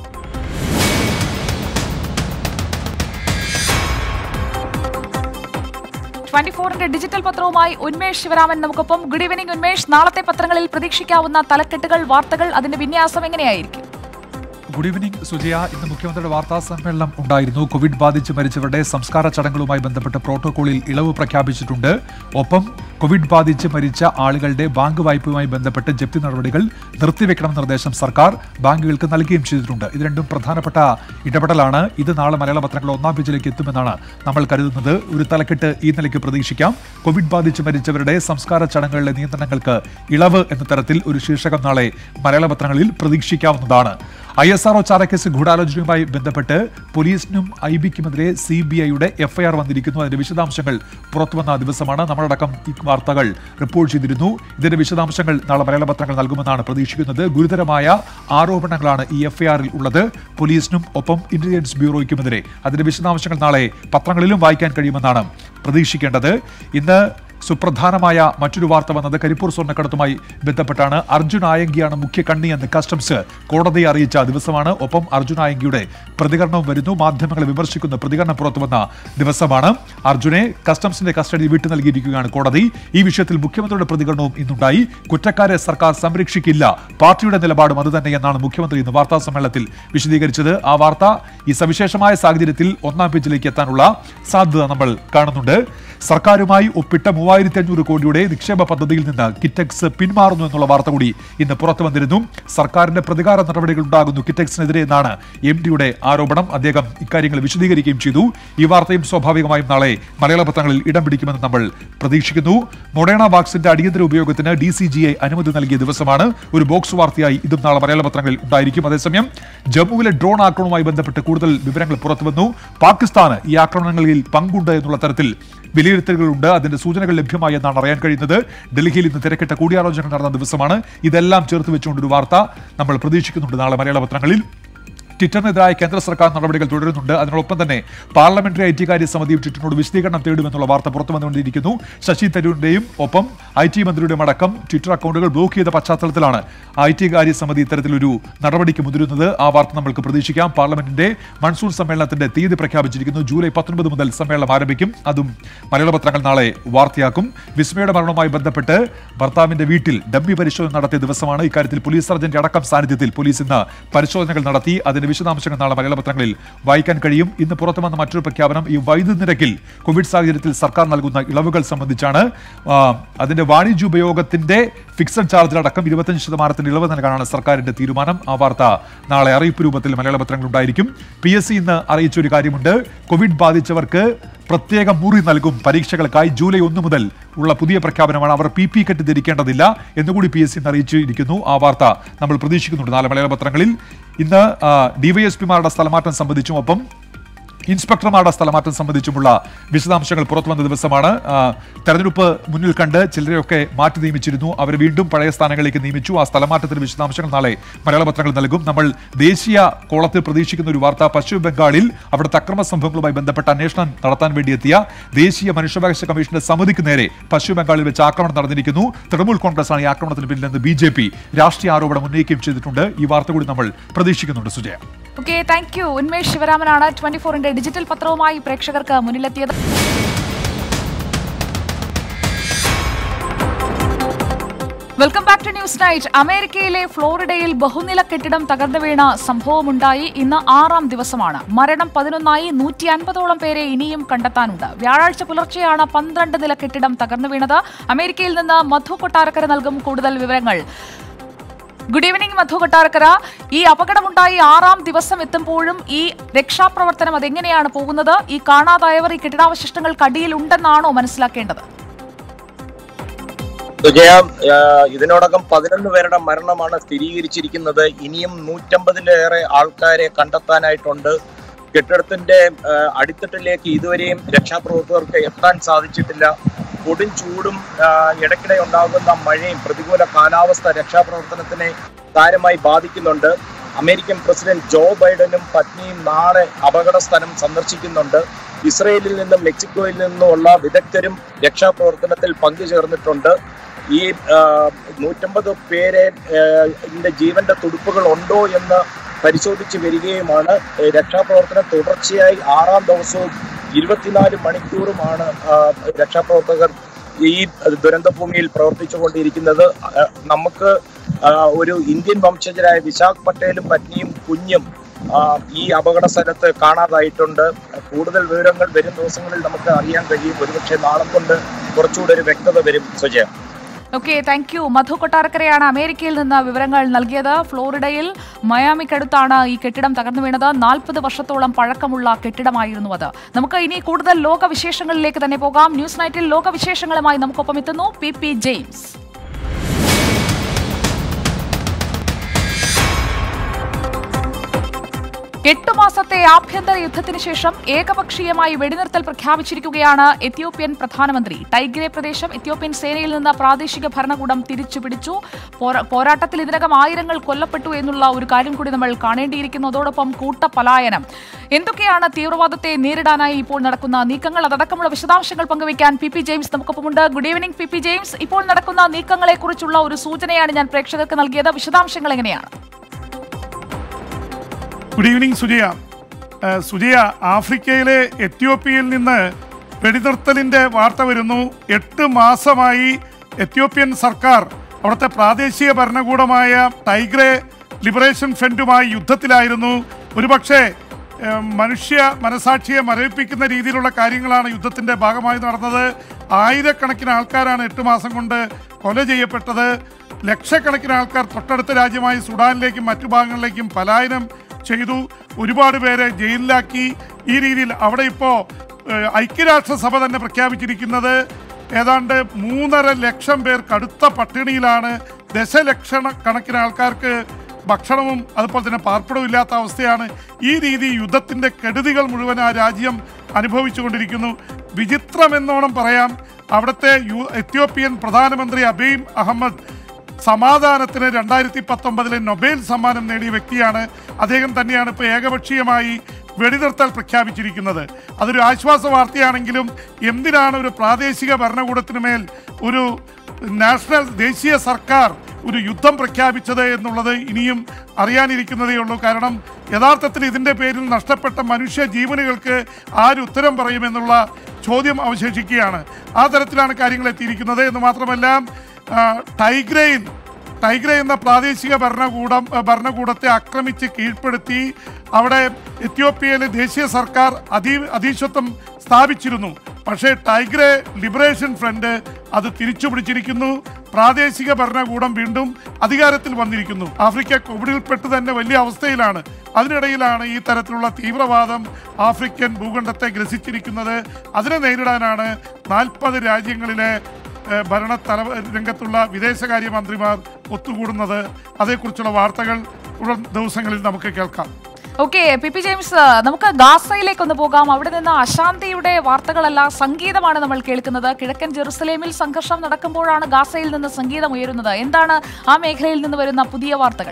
ട്വന്റി ഫോറിന്റെ ഡിജിറ്റൽ പത്രവുമായി ഉന്മേഷ് ശിവരാമൻ നമുക്കൊപ്പം. Good evening Unmesh. നാളത്തെ പത്രങ്ങളിൽ പ്രതീക്ഷിക്കാവുന്ന തലക്കെട്ടുകൾ, വാർത്തകൾ, അതിന്റെ വിന്യാസം എങ്ങനെയായിരിക്കും? Good evening Sujaya. ഇന്ന് മുഖ്യമന്ത്രിയുടെ വാർത്താ സമ്മേളനം ഉണ്ടായിരുന്നു. കോവിഡ് ബാധിച്ച് മരിച്ചവരുടെ സംസ്കാര ചടങ്ങുകളുമായി ബന്ധപ്പെട്ട പ്രോട്ടോകോളിൽ ഇളവ് പ്രഖ്യാപിച്ചിട്ടുണ്ട്. ഒപ്പം കോവിഡ് ബാധിച്ച് മരിച്ച ആളുകളുടെ ബാങ്ക് വായ്പയുമായി ബന്ധപ്പെട്ട് ജപ്തി നടപടികൾ നിർത്തിവെക്കണമെന്ന നിർദ്ദേശം സർക്കാർ ബാങ്കുകൾക്ക് നൽകുകയും ചെയ്തിട്ടുണ്ട്. ഇത് രണ്ടും പ്രധാനപ്പെട്ട ഇടപെടലാണ്. ഇത് നാളെ മലയാള പത്രങ്ങൾ ഒന്നാം പേജിലേക്ക് എത്തുമെന്നാണ് നമ്മൾ കരുതുന്നത്. ഒരു തലക്കെട്ട് ഈ നിലയ്ക്ക് പ്രതീക്ഷിക്കാം. കോവിഡ് ബാധിച്ച് മരിച്ചവരുടെ സംസ്കാര ചടങ്ങുകളിലെ നിയന്ത്രണങ്ങൾക്ക് ഇളവ് എന്ന തരത്തിൽ ഒരു ശീർഷകം നാളെ മലയാള പത്രങ്ങളിൽ പ്രതീക്ഷിക്കാവുന്നതാണ്. ഐ എസ് ആർ ഒ ചാരക്കേസ് ഗൂഢാലോചനയുമായി ബന്ധപ്പെട്ട് പോലീസിനും ഐ ബിക്കുമെതിരെ സി ബി ഐയുടെ എഫ്ഐആർ വന്നിരിക്കുന്നു. അതിന്റെ വിശദാംശങ്ങൾ പുറത്തുവന്ന ദിവസമാണ്. നമ്മളടക്കം ഈ വാർത്തകൾ റിപ്പോർട്ട് ചെയ്തിരുന്നു. ഇതിന്റെ വിശദാംശങ്ങൾ നാളെ മലയാള പത്രങ്ങൾ നൽകുമെന്നാണ് പ്രതീക്ഷിക്കുന്നത്. ഗുരുതരമായ ആരോപണങ്ങളാണ് ഈ എഫ്ഐആറിൽ ഉള്ളത് പോലീസിനും ഒപ്പം ഇന്റലിജൻസ് ബ്യൂറോയ്ക്കുമെതിരെ. അതിന്റെ വിശദാംശങ്ങൾ നാളെ പത്രങ്ങളിലും വായിക്കാൻ കഴിയുമെന്നാണ് പ്രതീക്ഷിക്കേണ്ടത്. ഇന്ന് സുപ്രധാനമായ മറ്റൊരു വാർത്ത വന്നത് കരിപ്പൂർ സ്വർണ്ണക്കടത്തുമായി ബന്ധപ്പെട്ടാണ്. അർജുൻ ആയങ്കിയാണ് മുഖ്യ കണ്ണി എന്ന് കസ്റ്റംസ് കോടതിയെ അറിയിച്ച ദിവസമാണ്. ഒപ്പം അർജുൻ ആയങ്കിയുടെ പ്രതികരണവും വരുന്നു. മാധ്യമങ്ങളെ വിമർശിക്കുന്ന പ്രതികരണം പുറത്തുവന്ന ദിവസമാണ്. അർജുനെ കസ്റ്റംസിന്റെ കസ്റ്റഡി വിട്ടു നൽകിയിരിക്കുകയാണ് കോടതി. ഈ വിഷയത്തിൽ മുഖ്യമന്ത്രിയുടെ പ്രതികരണവും ഇന്നുണ്ടായി. കുറ്റക്കാരെ സർക്കാർ സംരക്ഷിക്കില്ല, പാർട്ടിയുടെ നിലപാടും അതുതന്നെയെന്നാണ് മുഖ്യമന്ത്രി ഇന്ന് വാർത്താ സമ്മേളനത്തിൽ വിശദീകരിച്ചത്. ആ വാർത്ത ഈ സവിശേഷമായ സാഹചര്യത്തിൽ ഒന്നാം പേജിലേക്ക് എത്താനുള്ള സാധ്യത നമ്മൾ കാണുന്നുണ്ട്. സർക്കാരുമായി ഒപ്പിട്ട മൂവായിരത്തി അഞ്ഞൂറ് കോടിയുടെ നിക്ഷേപ പദ്ധതിയിൽ നിന്ന് കിറ്റെക്സ് പിന്മാറുന്നു എന്നുള്ള വാർത്ത കൂടി ഇന്ന് പുറത്തു വന്നിരുന്നു. സർക്കാരിന്റെ പ്രതികാര നടപടികൾ ഉണ്ടാകുന്നു കിറ്റെക്സിനെതിരെ എന്നാണ് എം ഡിയുടെ ആരോപണം. അദ്ദേഹം ഇക്കാര്യങ്ങൾ വിശദീകരിക്കുകയും ചെയ്തു. ഈ വാർത്തയും സ്വാഭാവികമായും നാളെ മലയാള പത്രങ്ങളിൽ ഇടം പിടിക്കുമെന്ന് നമ്മൾ പ്രതീക്ഷിക്കുന്നു. മൊഡേണ വാക്സിന്റെ അടിയന്തര ഉപയോഗത്തിന് ഡി സി ജി ഐ അനുമതി നൽകിയ ദിവസമാണ്. ഒരു ബോക്സ് വാർത്തയായി ഇതും നാളെ മലയാള പത്രങ്ങളിൽ ഉണ്ടായിരിക്കും. അതേസമയം ജമ്മുവിലെ ഡ്രോൺ ആക്രമണവുമായി ബന്ധപ്പെട്ട് കൂടുതൽ വിവരങ്ങൾ പുറത്തുവന്നു. പാകിസ്ഥാന് ഈ ആക്രമണങ്ങളിൽ പങ്കുണ്ട് എന്നുള്ള തരത്തിൽ വിലയിരുത്തലുകളുണ്ട്. അതിന്റെ സൂചനകൾ ലഭ്യമായി എന്നാണ് അറിയാൻ കഴിയുന്നത്. ഡൽഹിയിൽ ഇന്ന് തിരക്കിട്ട കൂടിയാലോചന നടന്ന ദിവസമാണ്. ഇതെല്ലാം ചേർത്ത് വെച്ചുകൊണ്ടൊരു വാർത്ത നമ്മൾ പ്രതീക്ഷിക്കുന്നുണ്ട് നാളെ മലയാള പത്രങ്ങളിൽ. ട്വിറ്ററിനെതിരായ കേന്ദ്ര സർക്കാർ നടപടികൾ തുടരുന്നുണ്ട്. അതിനോടൊപ്പം തന്നെ പാർലമെന്ററി ഐ ടി കാര്യ സമിതിയും ട്വിറ്ററിനോട് വിശദീകരണം തേടുമെന്നുള്ള വാർത്ത പുറത്തു വന്നുകൊണ്ടിരിക്കുന്നു. ശശി തരൂരിന്റെയും ഒപ്പം ഐ ടി മന്ത്രിയുടെയും അടക്കം ട്വിറ്റർ അക്കൗണ്ടുകൾ ബ്ലോക്ക് ചെയ്ത പശ്ചാത്തലത്തിലാണ് ഐ ടി കാര്യ സമിതി ഇത്തരത്തിലൊരു നടപടിക്ക് മുതിരുന്നത്. ആ വാർത്ത നമുക്ക് പ്രതീക്ഷിക്കാം. പാർലമെന്റിന്റെ മൺസൂൺ സമ്മേളനത്തിന്റെ തീയതി പ്രഖ്യാപിച്ചിരിക്കുന്നു. ജൂലൈ പത്തൊൻപത് മുതൽ സമ്മേളനം ആരംഭിക്കും. അതും മലയാള പത്രങ്ങൾ നാളെ വാർത്തയാക്കും. വിസ്മയുടെ മരണവുമായി ബന്ധപ്പെട്ട് ഭർത്താവിന്റെ വീട്ടിൽ ഡമ്മി പരിശോധന നടത്തിയ ദിവസമാണ്. ഇക്കാര്യത്തിൽ പോലീസ് സർജന്റെ അടക്കം സാന്നിധ്യത്തിൽ പോലീസ് ഇന്ന് പരിശോധനകൾ നടത്തി. അതിന് വിശദാംശങ്ങൾ നാളെ മലയാള പത്രങ്ങളിൽ വായിക്കാൻ കഴിയും. ഇന്ന് പുറത്തു വന്ന മറ്റൊരു പ്രഖ്യാപനം ഈ വൈദ്യുതി നിരക്കിൽ കോവിഡ് സാഹചര്യത്തിൽ സർക്കാർ നൽകുന്ന ഇളവുകൾ സംബന്ധിച്ചാണ്. അതിന്റെ വാണിജ്യോപയോഗത്തിന്റെ ഫിക്സഡ് ചാർജിലടക്കം ഇരുപത്തഞ്ച് ശതമാനത്തിന്റെ ഇളവ് നൽകാനാണ് സർക്കാരിന്റെ തീരുമാനം. ആ വാർത്ത നാളെ അറിയിപ്പ് രൂപത്തിൽ മലയാള പത്രങ്ങൾ ഉണ്ടായിരിക്കും. പി എസ് സി ഇന്ന് അറിയിച്ചൊരു കാര്യമുണ്ട്. കോവിഡ് ബാധിച്ചവർക്ക് പ്രത്യേക മുറി നൽകും പരീക്ഷകൾക്കായി. ജൂലൈ ഒന്ന് മുതൽ ഉള്ള പുതിയ പ്രഖ്യാപനമാണ്. അവർ പി പി കിറ്റ് ധരിക്കേണ്ടതില്ല എന്നുകൂടി പി എസ് സി അറിയിച്ചിരിക്കുന്നു. ആ വാർത്ത നമ്മൾ പ്രതീക്ഷിക്കുന്നുണ്ട് നാളെ മലയാള പത്രങ്ങളിൽ. ഇന്ന് ഡിവൈഎസ്പിമാരുടെ സ്ഥലമാറ്റം സംബന്ധിച്ചും ഒപ്പം ഇൻസ്പെക്ടർമാരുടെ സ്ഥലമാറ്റം സംബന്ധിച്ചുമുള്ള വിശദാംശങ്ങൾ പുറത്തു വന്ന ദിവസമാണ്. തെരഞ്ഞെടുപ്പ് മുന്നിൽ കണ്ട് ചിലരെയൊക്കെ മാറ്റി നിയമിച്ചിരുന്നു. അവർ വീണ്ടും പഴയ സ്ഥാനങ്ങളിലേക്ക് നിയമിച്ചു. ആ സ്ഥലമാറ്റത്തിന്റെ വിശദാംശങ്ങൾ നാളെ മലയാള പത്രങ്ങൾ നൽകും. നമ്മൾ ദേശീയ കോളത്തിൽ പ്രതീക്ഷിക്കുന്ന ഒരു വാർത്ത, പശ്ചിമ ബംഗാളിൽ അവിടുത്തെ അക്രമ സംഭവങ്ങളുമായി ബന്ധപ്പെട്ട അന്വേഷണം നടത്താൻ വേണ്ടിയെത്തിയ ദേശീയ മനുഷ്യാവകാശ കമ്മീഷന്റെ സമിതിക്ക് നേരെ പശ്ചിമ ബംഗാളിൽ വെച്ച് ആക്രമണം നടന്നിരിക്കുന്നു. തൃണമൂൽ കോൺഗ്രസ് ആണ് ഈ ആക്രമണത്തിന് പിന്നിലെന്ന് ബി ജെ പി രാഷ്ട്രീയ ആരോപണം ഉന്നയിക്കുകയും ചെയ്തിട്ടുണ്ട്. ഈ വാർത്ത കൂടി നമ്മൾ പ്രതീക്ഷിക്കുന്നുണ്ട് Sujaya. Okay, thank you. Unmesh ശിവരാമനാണ് ട്വന്റി ഫോറിന്റെ ഡിജിറ്റൽ പത്രവുമായി പ്രേക്ഷകർക്ക് മുന്നിലെത്തിയത്. Welcome back to news night. അമേരിക്കയിലെ ഫ്ലോറിഡയിൽ ബഹുനില കെട്ടിടം തകർന്നു വീണ സംഭവമുണ്ടായി. ഇന്ന് ആറാം ദിവസമാണ്. മരണം പതിനൊന്നായി. നൂറ്റി അൻപതോളം പേരെ ഇനിയും കണ്ടെത്താനുണ്ട്. വ്യാഴാഴ്ച പുലർച്ചെയാണ് പന്ത്രണ്ട് നില കെട്ടിടം തകർന്നു വീണത്. അമേരിക്കയിൽ നിന്ന് മധു കൊട്ടാരക്കര നൽകും കൂടുതൽ വിവരങ്ങൾ. Good evening Madhu Kottarakkara. ഈ അപകടമുണ്ടായി ആറാം ദിവസം എത്തുമ്പോഴും ഈ രക്ഷാപ്രവർത്തനം അതെങ്ങനെയാണ് പോകുന്നത്? ഈ കാണാതായവർ ഈ കെട്ടിടാവശിഷ്ടങ്ങൾക്കടിയിൽ ഉണ്ടെന്നാണോ മനസ്സിലാക്കേണ്ടത്? സുജയ, ഇതിനോടകം പതിനൊന്ന് പേരുടെ മരണമാണ് സ്ഥിരീകരിച്ചിരിക്കുന്നത്. ഇനിയും നൂറ്റമ്പതിലേറെ ആൾക്കാരെ കണ്ടെത്താനായിട്ടുണ്ട്. കെട്ടിടത്തിന്റെ അടിത്തട്ടിലേക്ക് ഇതുവരെയും രക്ഷാപ്രവർത്തകർക്ക് എത്താൻ സാധിച്ചിട്ടില്ല. കൊടും ചൂടും ഇടയ്ക്കിടെ ഉണ്ടാകുന്ന മഴയും പ്രതികൂല കാലാവസ്ഥ രക്ഷാപ്രവർത്തനത്തിനെ കാര്യമായി ബാധിക്കുന്നുണ്ട്. അമേരിക്കൻ പ്രസിഡന്റ് ജോ ബൈഡനും പത്നിയും നാളെ അപകട സ്ഥലം സന്ദർശിക്കുന്നുണ്ട്. ഇസ്രയേലിൽ നിന്നും മെക്സിക്കോയിൽ നിന്നുമുള്ള വിദഗ്ധരും രക്ഷാപ്രവർത്തനത്തിൽ പങ്കുചേർന്നിട്ടുണ്ട്. ഈ നൂറ്റമ്പത് പേരെ ജീവന്റെ തുടുപ്പുകൾ ഉണ്ടോ എന്ന് പരിശോധിച്ച് വരികയുമാണ്. രക്ഷാപ്രവർത്തനം തുടർച്ചയായി ആറാം ദിവസവും ഇരുപത്തിനാല് മണിക്കൂറുമാണ് രക്ഷാപ്രവർത്തകർ ഈ ദുരന്തഭൂമിയിൽ പ്രവർത്തിച്ചുകൊണ്ടിരിക്കുന്നത്. നമുക്ക് ഒരു ഇന്ത്യൻ വംശജരായ വിശാഖ് പട്ടേലും പത്നിയും കുഞ്ഞും ഈ അപകട സ്ഥലത്ത് കാണാതായിട്ടുണ്ട്. കൂടുതൽ വിവരങ്ങൾ വരും ദിവസങ്ങളിൽ നമുക്ക് അറിയാൻ കഴിയും. ഒരുപക്ഷെ നാളെ കൊണ്ട് കുറച്ചുകൂടെ ഒരു വ്യക്തത വരും. Sujaya. Okay, thank you. Madhu കൊട്ടാരക്കരയാണ് അമേരിക്കയിൽ നിന്ന് വിവരങ്ങൾ നൽകിയത്. ഫ്ലോറിഡയിൽ മയാമിക്കടുത്താണ് ഈ കെട്ടിടം തകർന്നു വീണത്. നാൽപ്പത് വർഷത്തോളം പഴക്കമുള്ള കെട്ടിടമായിരുന്നു അത്. നമുക്ക് ഇനി കൂടുതൽ ലോകവിശേഷങ്ങളിലേക്ക് തന്നെ പോകാം. ന്യൂസ് നൈറ്റിൽ ലോകവിശേഷങ്ങളുമായി നമുക്കൊപ്പം എത്തുന്നു പി പി ജെയിംസ്. എട്ടു മാസത്തെ ആഭ്യന്തര യുദ്ധത്തിന് ശേഷം ഏകപക്ഷീയമായി വെടിനിർത്തൽ പ്രഖ്യാപിച്ചിരിക്കുകയാണ് എത്യോപ്യൻ പ്രധാനമന്ത്രി. ടൈഗ്രേ പ്രദേശം എത്യോപ്യൻ സേനയിൽ നിന്ന് പ്രാദേശിക ഭരണകൂടം തിരിച്ചുപിടിച്ചു. പോരാട്ടത്തിൽ ഇതിനകം ആയിരങ്ങൾ കൊല്ലപ്പെട്ടു എന്നുള്ള ഒരു കാര്യം കൂടി നമ്മൾ കാണേണ്ടിയിരിക്കുന്നു. അതോടൊപ്പം കൂട്ടപലായനം. എന്തൊക്കെയാണ് തീവ്രവാദത്തെ നേരിടാനായി ഇപ്പോൾ നടക്കുന്ന നീക്കങ്ങൾ? അതടക്കമുള്ള വിശദാംശങ്ങൾ പങ്കുവയ്ക്കാൻ പി പി ജെയിംസ് നമുക്കൊപ്പമുണ്ട്. Good evening P P James. ഇപ്പോൾ നടക്കുന്ന നീക്കങ്ങളെക്കുറിച്ചുള്ള ഒരു സൂചനയാണ് ഞാൻ പ്രേക്ഷകർക്ക് നൽകിയത്. വിശദാംശങ്ങൾ എങ്ങനെയാണ്? Good evening Sujaya. സുജയ, ആഫ്രിക്കയിലെ എത്യോപ്യയിൽ നിന്ന് വെടിനിർത്തലിൻ്റെ വാർത്ത വരുന്നു. എട്ട് മാസമായി എത്യോപ്യൻ സർക്കാർ അവിടുത്തെ പ്രാദേശിക ഭരണകൂടമായ ടൈഗ്രേ ലിബറേഷൻ ഫ്രണ്ടുമായി യുദ്ധത്തിലായിരുന്നു. ഒരുപക്ഷെ മനുഷ്യ മനസാക്ഷിയെ മരവിപ്പിക്കുന്ന രീതിയിലുള്ള കാര്യങ്ങളാണ് യുദ്ധത്തിൻ്റെ ഭാഗമായി നടന്നത്. ആയിരക്കണക്കിന് ആൾക്കാരാണ് എട്ട് മാസം കൊണ്ട് കൊല ചെയ്യപ്പെട്ടത്. ലക്ഷക്കണക്കിന് ആൾക്കാർ തൊട്ടടുത്ത രാജ്യമായി സുഡാനിലേക്കും മറ്റു ഭാഗങ്ങളിലേക്കും പലായനം ചെയ്തു. ഒരുപാട് പേരെ ജയിലിലാക്കി. ഈ രീതിയിൽ അവിടെ ഇപ്പോൾ ഐക്യരാഷ്ട്രസഭ തന്നെ പ്രഖ്യാപിച്ചിരിക്കുന്നത് ഏതാണ്ട് മൂന്നര ലക്ഷം പേർ കടുത്ത പട്ടിണിയിലാണ്. ദശലക്ഷ കണക്കിന് ആൾക്കാർക്ക് ഭക്ഷണവും അതുപോലെ തന്നെ പാർപ്പിടവും ഇല്ലാത്ത അവസ്ഥയാണ്. ഈ രീതി യുദ്ധത്തിൻ്റെ കെടുതികൾ മുഴുവൻ ആ രാജ്യം അനുഭവിച്ചുകൊണ്ടിരിക്കുന്നു. വിചിത്രമെന്നോണം പറയാം, അവിടുത്തെ യു എത്യോപ്യൻ പ്രധാനമന്ത്രി അബീ അഹമ്മദ് സമാധാനത്തിന് രണ്ടായിരത്തി പത്തൊമ്പതിലെ നൊബേൽ സമ്മാനം നേടിയ വ്യക്തിയാണ്. അദ്ദേഹം തന്നെയാണ് ഇപ്പോൾ ഏകപക്ഷീയമായി വെടിനിർത്തൽ പ്രഖ്യാപിച്ചിരിക്കുന്നത്. അതൊരു ആശ്വാസ വാർത്തയാണെങ്കിലും എന്തിനാണ് ഒരു പ്രാദേശിക ഭരണകൂടത്തിന് മേൽ ഒരു നാഷണൽ ദേശീയ സർക്കാർ ഒരു യുദ്ധം പ്രഖ്യാപിച്ചത് എന്നുള്ളത് ഇനിയും അറിയാനിരിക്കുന്നതേ ഉള്ളൂ. കാരണം യഥാർത്ഥത്തിൽ ഇതിൻ്റെ പേരിൽ നഷ്ടപ്പെട്ട മനുഷ്യ ജീവനുകൾക്ക് ആര് ഉത്തരം പറയുമെന്നുള്ള ചോദ്യം അവശേഷിക്കുകയാണ്. ആ തരത്തിലാണ് കാര്യങ്ങൾ എത്തിയിരിക്കുന്നത്. എന്ന് മാത്രമല്ല, ടൈഗ്രയിൽ ടൈഗ്രേ എന്ന പ്രാദേശിക ഭരണകൂടം ഭരണകൂടത്തെ ആക്രമിച്ച് കീഴ്പ്പെടുത്തി അവിടെ എത്യോപ്യയിലെ ദേശീയ സർക്കാർ അധീ അധീശത്വം സ്ഥാപിച്ചിരുന്നു. പക്ഷേ ടൈഗ്രേ ലിബറേഷൻ ഫ്രണ്ട് അത് തിരിച്ചുപിടിച്ചിരിക്കുന്നു. പ്രാദേശിക ഭരണകൂടം വീണ്ടും അധികാരത്തിൽ വന്നിരിക്കുന്നു. ആഫ്രിക്ക കോവിഡിൽപ്പെട്ട് തന്നെ വലിയ അവസ്ഥയിലാണ്. അതിനിടയിലാണ് ഈ തരത്തിലുള്ള തീവ്രവാദം ആഫ്രിക്കൻ ഭൂഖണ്ഡത്തെ ഗ്രസിച്ചിരിക്കുന്നത്. അതിനെ നേരിടാനാണ് നാൽപ്പത് രാജ്യങ്ങളിലെ ഭരണ തല രംഗത്തുള്ള വിദേശകാര്യമന്ത്രിമാർ ഒത്തുകൂടുന്നത്. അതേക്കുറിച്ചുള്ള വാർത്തകൾ ഉടൻ ദിവസങ്ങളിൽ നമുക്ക് കേൾക്കാം. ഓക്കെ പി പി ജെയിംസ്, നമുക്ക് ഗാസയിലേക്കൊന്ന് പോകാം. അവിടെ നിന്ന് അശാന്തിയുടെ വാർത്തകളല്ല, സംഗീതമാണ് നമ്മൾ കേൾക്കുന്നത്. കിഴക്കൻ ജെറുസലേമിൽ സംഘർഷം നടക്കുമ്പോഴാണ് ഗാസയിൽ നിന്ന് സംഗീതം ഉയരുന്നത്. എന്താണ് ആ മേഖലയിൽ നിന്ന് വരുന്ന പുതിയ വാർത്തകൾ?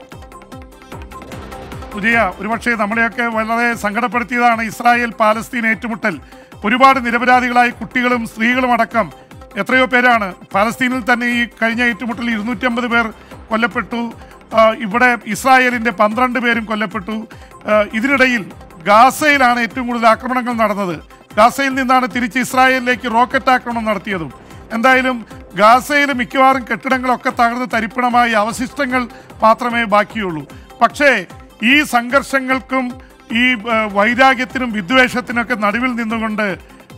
പുതിയ ഒരുപക്ഷെ നമ്മളെയൊക്കെ വളരെ സങ്കടപ്പെടുത്തിയതാണ് ഇസ്രായേൽ പാലസ്തീൻ ഏറ്റുമുട്ടൽ. ഒരുപാട് നിരപരാധികളായ കുട്ടികളും സ്ത്രീകളും അടക്കം എത്രയോ പേരാണ് പാലസ്തീനിൽ തന്നെ ഈ കഴിഞ്ഞ ഏറ്റുമുട്ടലിൽ ഇരുന്നൂറ്റമ്പത് പേർ കൊല്ലപ്പെട്ടു. ഇവിടെ ഇസ്രായേലിൻ്റെ പന്ത്രണ്ട് പേരും കൊല്ലപ്പെട്ടു. ഇതിനിടയിൽ ഗാസയിലാണ് ഏറ്റവും കൂടുതൽ ആക്രമണങ്ങൾ നടന്നത്. ഗാസയിൽ നിന്നാണ് തിരിച്ച് ഇസ്രായേലിലേക്ക് റോക്കറ്റ് ആക്രമണം നടത്തിയതും. എന്തായാലും ഗാസയിലെ മിക്കവാറും കെട്ടിടങ്ങളൊക്കെ തകർന്ന് തരിപ്പണമായി അവശിഷ്ടങ്ങൾ മാത്രമേ ബാക്കിയുള്ളൂ. പക്ഷേ ഈ സംഘർഷങ്ങൾക്കും ഈ വൈരാഗ്യത്തിനും വിദ്വേഷത്തിനൊക്കെ നടുവിൽ നിന്നുകൊണ്ട്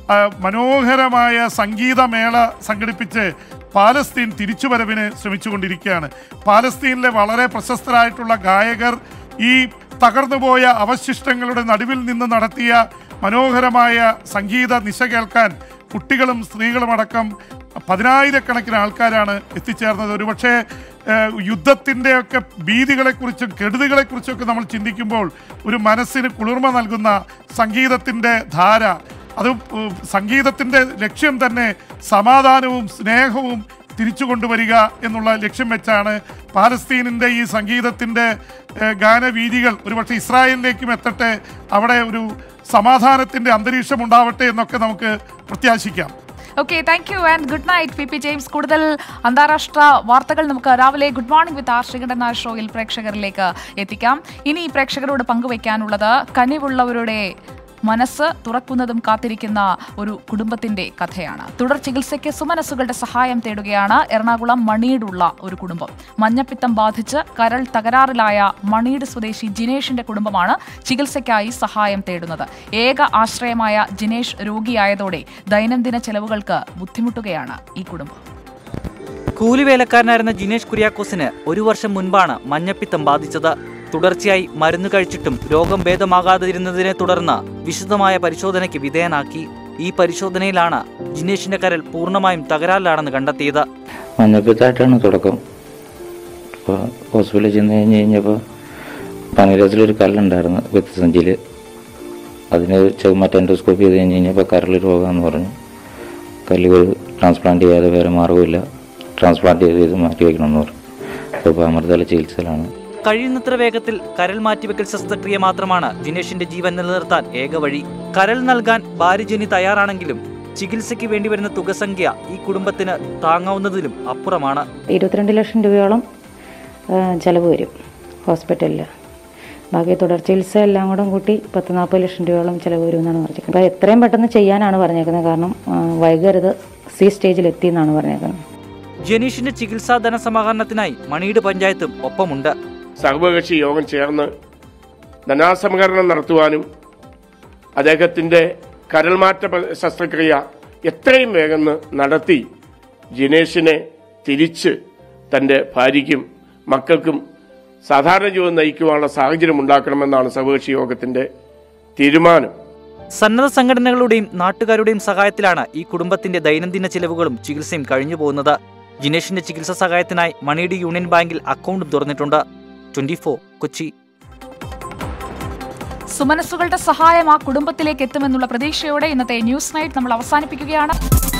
മനോഹരമായ സംഗീതമേള സംഘടിപ്പിച്ച് പാലസ്തീൻ തിരിച്ചുവരവിന് ശ്രമിച്ചുകൊണ്ടിരിക്കുകയാണ്. പാലസ്തീനിലെ വളരെ പ്രശസ്തരായിട്ടുള്ള ഗായകർ ഈ തകർന്നുപോയ അവശിഷ്ടങ്ങളുടെ നടുവിൽ നിന്ന് നടത്തിയ മനോഹരമായ സംഗീത നിശ കേൾക്കാൻ കുട്ടികളും സ്ത്രീകളും അടക്കം പതിനായിരക്കണക്കിന് ആൾക്കാരാണ് എത്തിച്ചേർന്നത്. ഒരുപക്ഷെ യുദ്ധത്തിൻ്റെയൊക്കെ ഭീതികളെക്കുറിച്ചും കെടുതികളെക്കുറിച്ചൊക്കെ നമ്മൾ ചിന്തിക്കുമ്പോൾ ഒരു മനസ്സിന് കുളിർമ നൽകുന്ന സംഗീതത്തിൻ്റെ ധാര, അത് സംഗീതത്തിൻ്റെ ലക്ഷ്യം തന്നെ സമാധാനവും സ്നേഹവും തിരിച്ചു കൊണ്ടുവരിക എന്നുള്ള ലക്ഷ്യം വെച്ചാണ് പാലസ്തീനിൻ്റെ ഈ സംഗീതത്തിൻ്റെ ഗാനവീഥികൾ ഒരുപക്ഷെ ഇസ്രായേലിലേക്കും എത്തട്ടെ, അവിടെ ഒരു സമാധാനത്തിൻ്റെ അന്തരീക്ഷം ഉണ്ടാവട്ടെ എന്നൊക്കെ നമുക്ക് പ്രത്യാശിക്കാം. Okay, thank you and good night P P James. കൂടുതൽ അന്താരാഷ്ട്ര വാർത്തകൾ നമുക്ക് രാവിലെ good morning with R Sreekandan Nair ഷോയിൽ പ്രേക്ഷകരിലേക്ക് എത്തിക്കാം. ഇനി പ്രേക്ഷകരോട് പങ്കുവയ്ക്കാനുള്ളത് കനിവുള്ളവരുടെ മനസ്സ് തുറക്കുന്നതും കാത്തിരിക്കുന്ന ഒരു കുടുംബത്തിന്റെ കഥയാണ്. തുടർ ചികിത്സയ്ക്ക് സുമനസ്സുകളുടെ സഹായം തേടുകയാണ് എറണാകുളം മണീടുള്ള ഒരു കുടുംബം. മഞ്ഞപ്പിത്തം ബാധിച്ച് കരൾ തകരാറിലായ മണീട് സ്വദേശി ജിനേഷിന്റെ കുടുംബമാണ് ചികിത്സയ്ക്കായി സഹായം തേടുന്നത്. ഏക ആശ്രയമായ ജിനേഷ് രോഗിയായതോടെ ദൈനംദിന ചെലവുകൾക്ക് ബുദ്ധിമുട്ടുകയാണ് ഈ കുടുംബം. കൂലിവേലക്കാരനായിരുന്ന ജിനേഷ് കുര്യാക്കോസിന് ഒരു വർഷം മുൻപാണ് മഞ്ഞപ്പിത്തം ബാധിച്ചത്. തുടർച്ചയായി മരുന്ന് കഴിച്ചിട്ടും രോഗം ഭേദമാകാതിരുന്നതിനെ തുടർന്ന് വിശദമായ പരിശോധനയ്ക്ക് വിധേയനാക്കി. ഈ പരിശോധനയിലാണ് ജിനേഷിന്റെ കരൾ പൂർണ്ണമായും തകരാറിലാണെന്ന് കണ്ടെത്തിയത്. മഞ്ഞപ്പിത്തമായിട്ടാണ് തുടക്കം. ഇപ്പോൾ ഹോസ്പിറ്റലിൽ ചെന്ന് കഴിഞ്ഞ് കഴിഞ്ഞപ്പോൾ പനിരസിലൊരു കല്ലുണ്ടായിരുന്നു രക്തസഞ്ചിയിൽ. അതിന് മറ്റേ എൻഡോസ്കോപ്പി ചെയ്ത് കഴിഞ്ഞ് കഴിഞ്ഞപ്പോൾ കരൾ രോഗമെന്ന് പറഞ്ഞു. കല്ല് ട്രാൻസ്പ്ലാന്റ് ചെയ്യാതെ വേറെ മാർഗമില്ല, ട്രാൻസ്പ്ലാന്റ് ചെയ്ത് മാറ്റി വയ്ക്കണമെന്ന് പറഞ്ഞു. അപ്പോൾ അമൃതല ചികിത്സയിലാണ്. കഴിയുന്നത്ര വേഗത്തിൽ കരൾ മാറ്റിവെക്കൽ ശസ്ത്രക്രിയ മാത്രമാണ് ജിനേഷിന്റെ ജീവൻ നിലനിർത്താൻ ഏക വഴി. കരൾ നൽകാൻ ഭാര്യ ജെനി തയ്യാറാണെങ്കിലും ചികിത്സയ്ക്ക് വേണ്ടിവരുന്ന തുകസംഖ്യ ഈ കുടുംബത്തിന് താങ്ങാവുന്നതിലും അപ്പുറമാണ്. ഇരുപത്തിരണ്ട് ലക്ഷം രൂപയോളം ചെലവ് വരും ഹോസ്പിറ്റലിൽ. ബാക്കി തുടർ ചികിത്സ എല്ലാം കൂടെ കൂട്ടി പത്ത് നാൽപ്പത് ലക്ഷം രൂപയോളം ചിലവ് വരുമെന്നാണ് പറഞ്ഞിരിക്കുന്നത്. അപ്പോൾ എത്രയും പെട്ടെന്ന് ചെയ്യാനാണ് പറഞ്ഞേക്കുന്നത്. കാരണം വൈകരുത്, സി സ്റ്റേജിൽ എത്തി എന്നാണ് പറഞ്ഞേക്കുന്നത്. ജനീഷിന്റെ ചികിത്സാ ധനസമാഹരണത്തിനായി മണീട് പഞ്ചായത്തും ഒപ്പമുണ്ട്. സർവകക്ഷി യോഗം ചേർന്ന് ധനാസമാഹരണം നടത്തുവാനും അദ്ദേഹത്തിൻ്റെ കരൾമാറ്റ ശസ്ത്രക്രിയ എത്രയും വേഗം നടത്തി ജിനേഷിനെ തിരിച്ച് തൻ്റെ ഭാര്യയ്ക്കും മക്കൾക്കും സാധാരണ ജീവിതം നയിക്കുവാനുള്ള സാഹചര്യം ഉണ്ടാക്കണമെന്നാണ് സർവകക്ഷി യോഗത്തിന്റെ തീരുമാനം. സന്നദ്ധ സംഘടനകളുടെയും നാട്ടുകാരുടെയും സഹായത്തിലാണ് ഈ കുടുംബത്തിന്റെ ദൈനംദിന ചിലവുകളും ചികിത്സയും കഴിഞ്ഞു പോകുന്നത്. ജിനേഷിന്റെ ചികിത്സാ സഹായത്തിനായി മണീട് യൂണിയൻ ബാങ്കിൽ അക്കൗണ്ടും തുറന്നിട്ടുണ്ട്. Twenty four Kochi. സുമനസ്സുകളുടെ സഹായം ആ കുടുംബത്തിലേക്ക് എത്തുമെന്നുള്ള പ്രതീക്ഷയോടെ ഇന്നത്തെ ന്യൂസ് നൈറ്റ് നമ്മൾ അവസാനിപ്പിക്കുകയാണ്.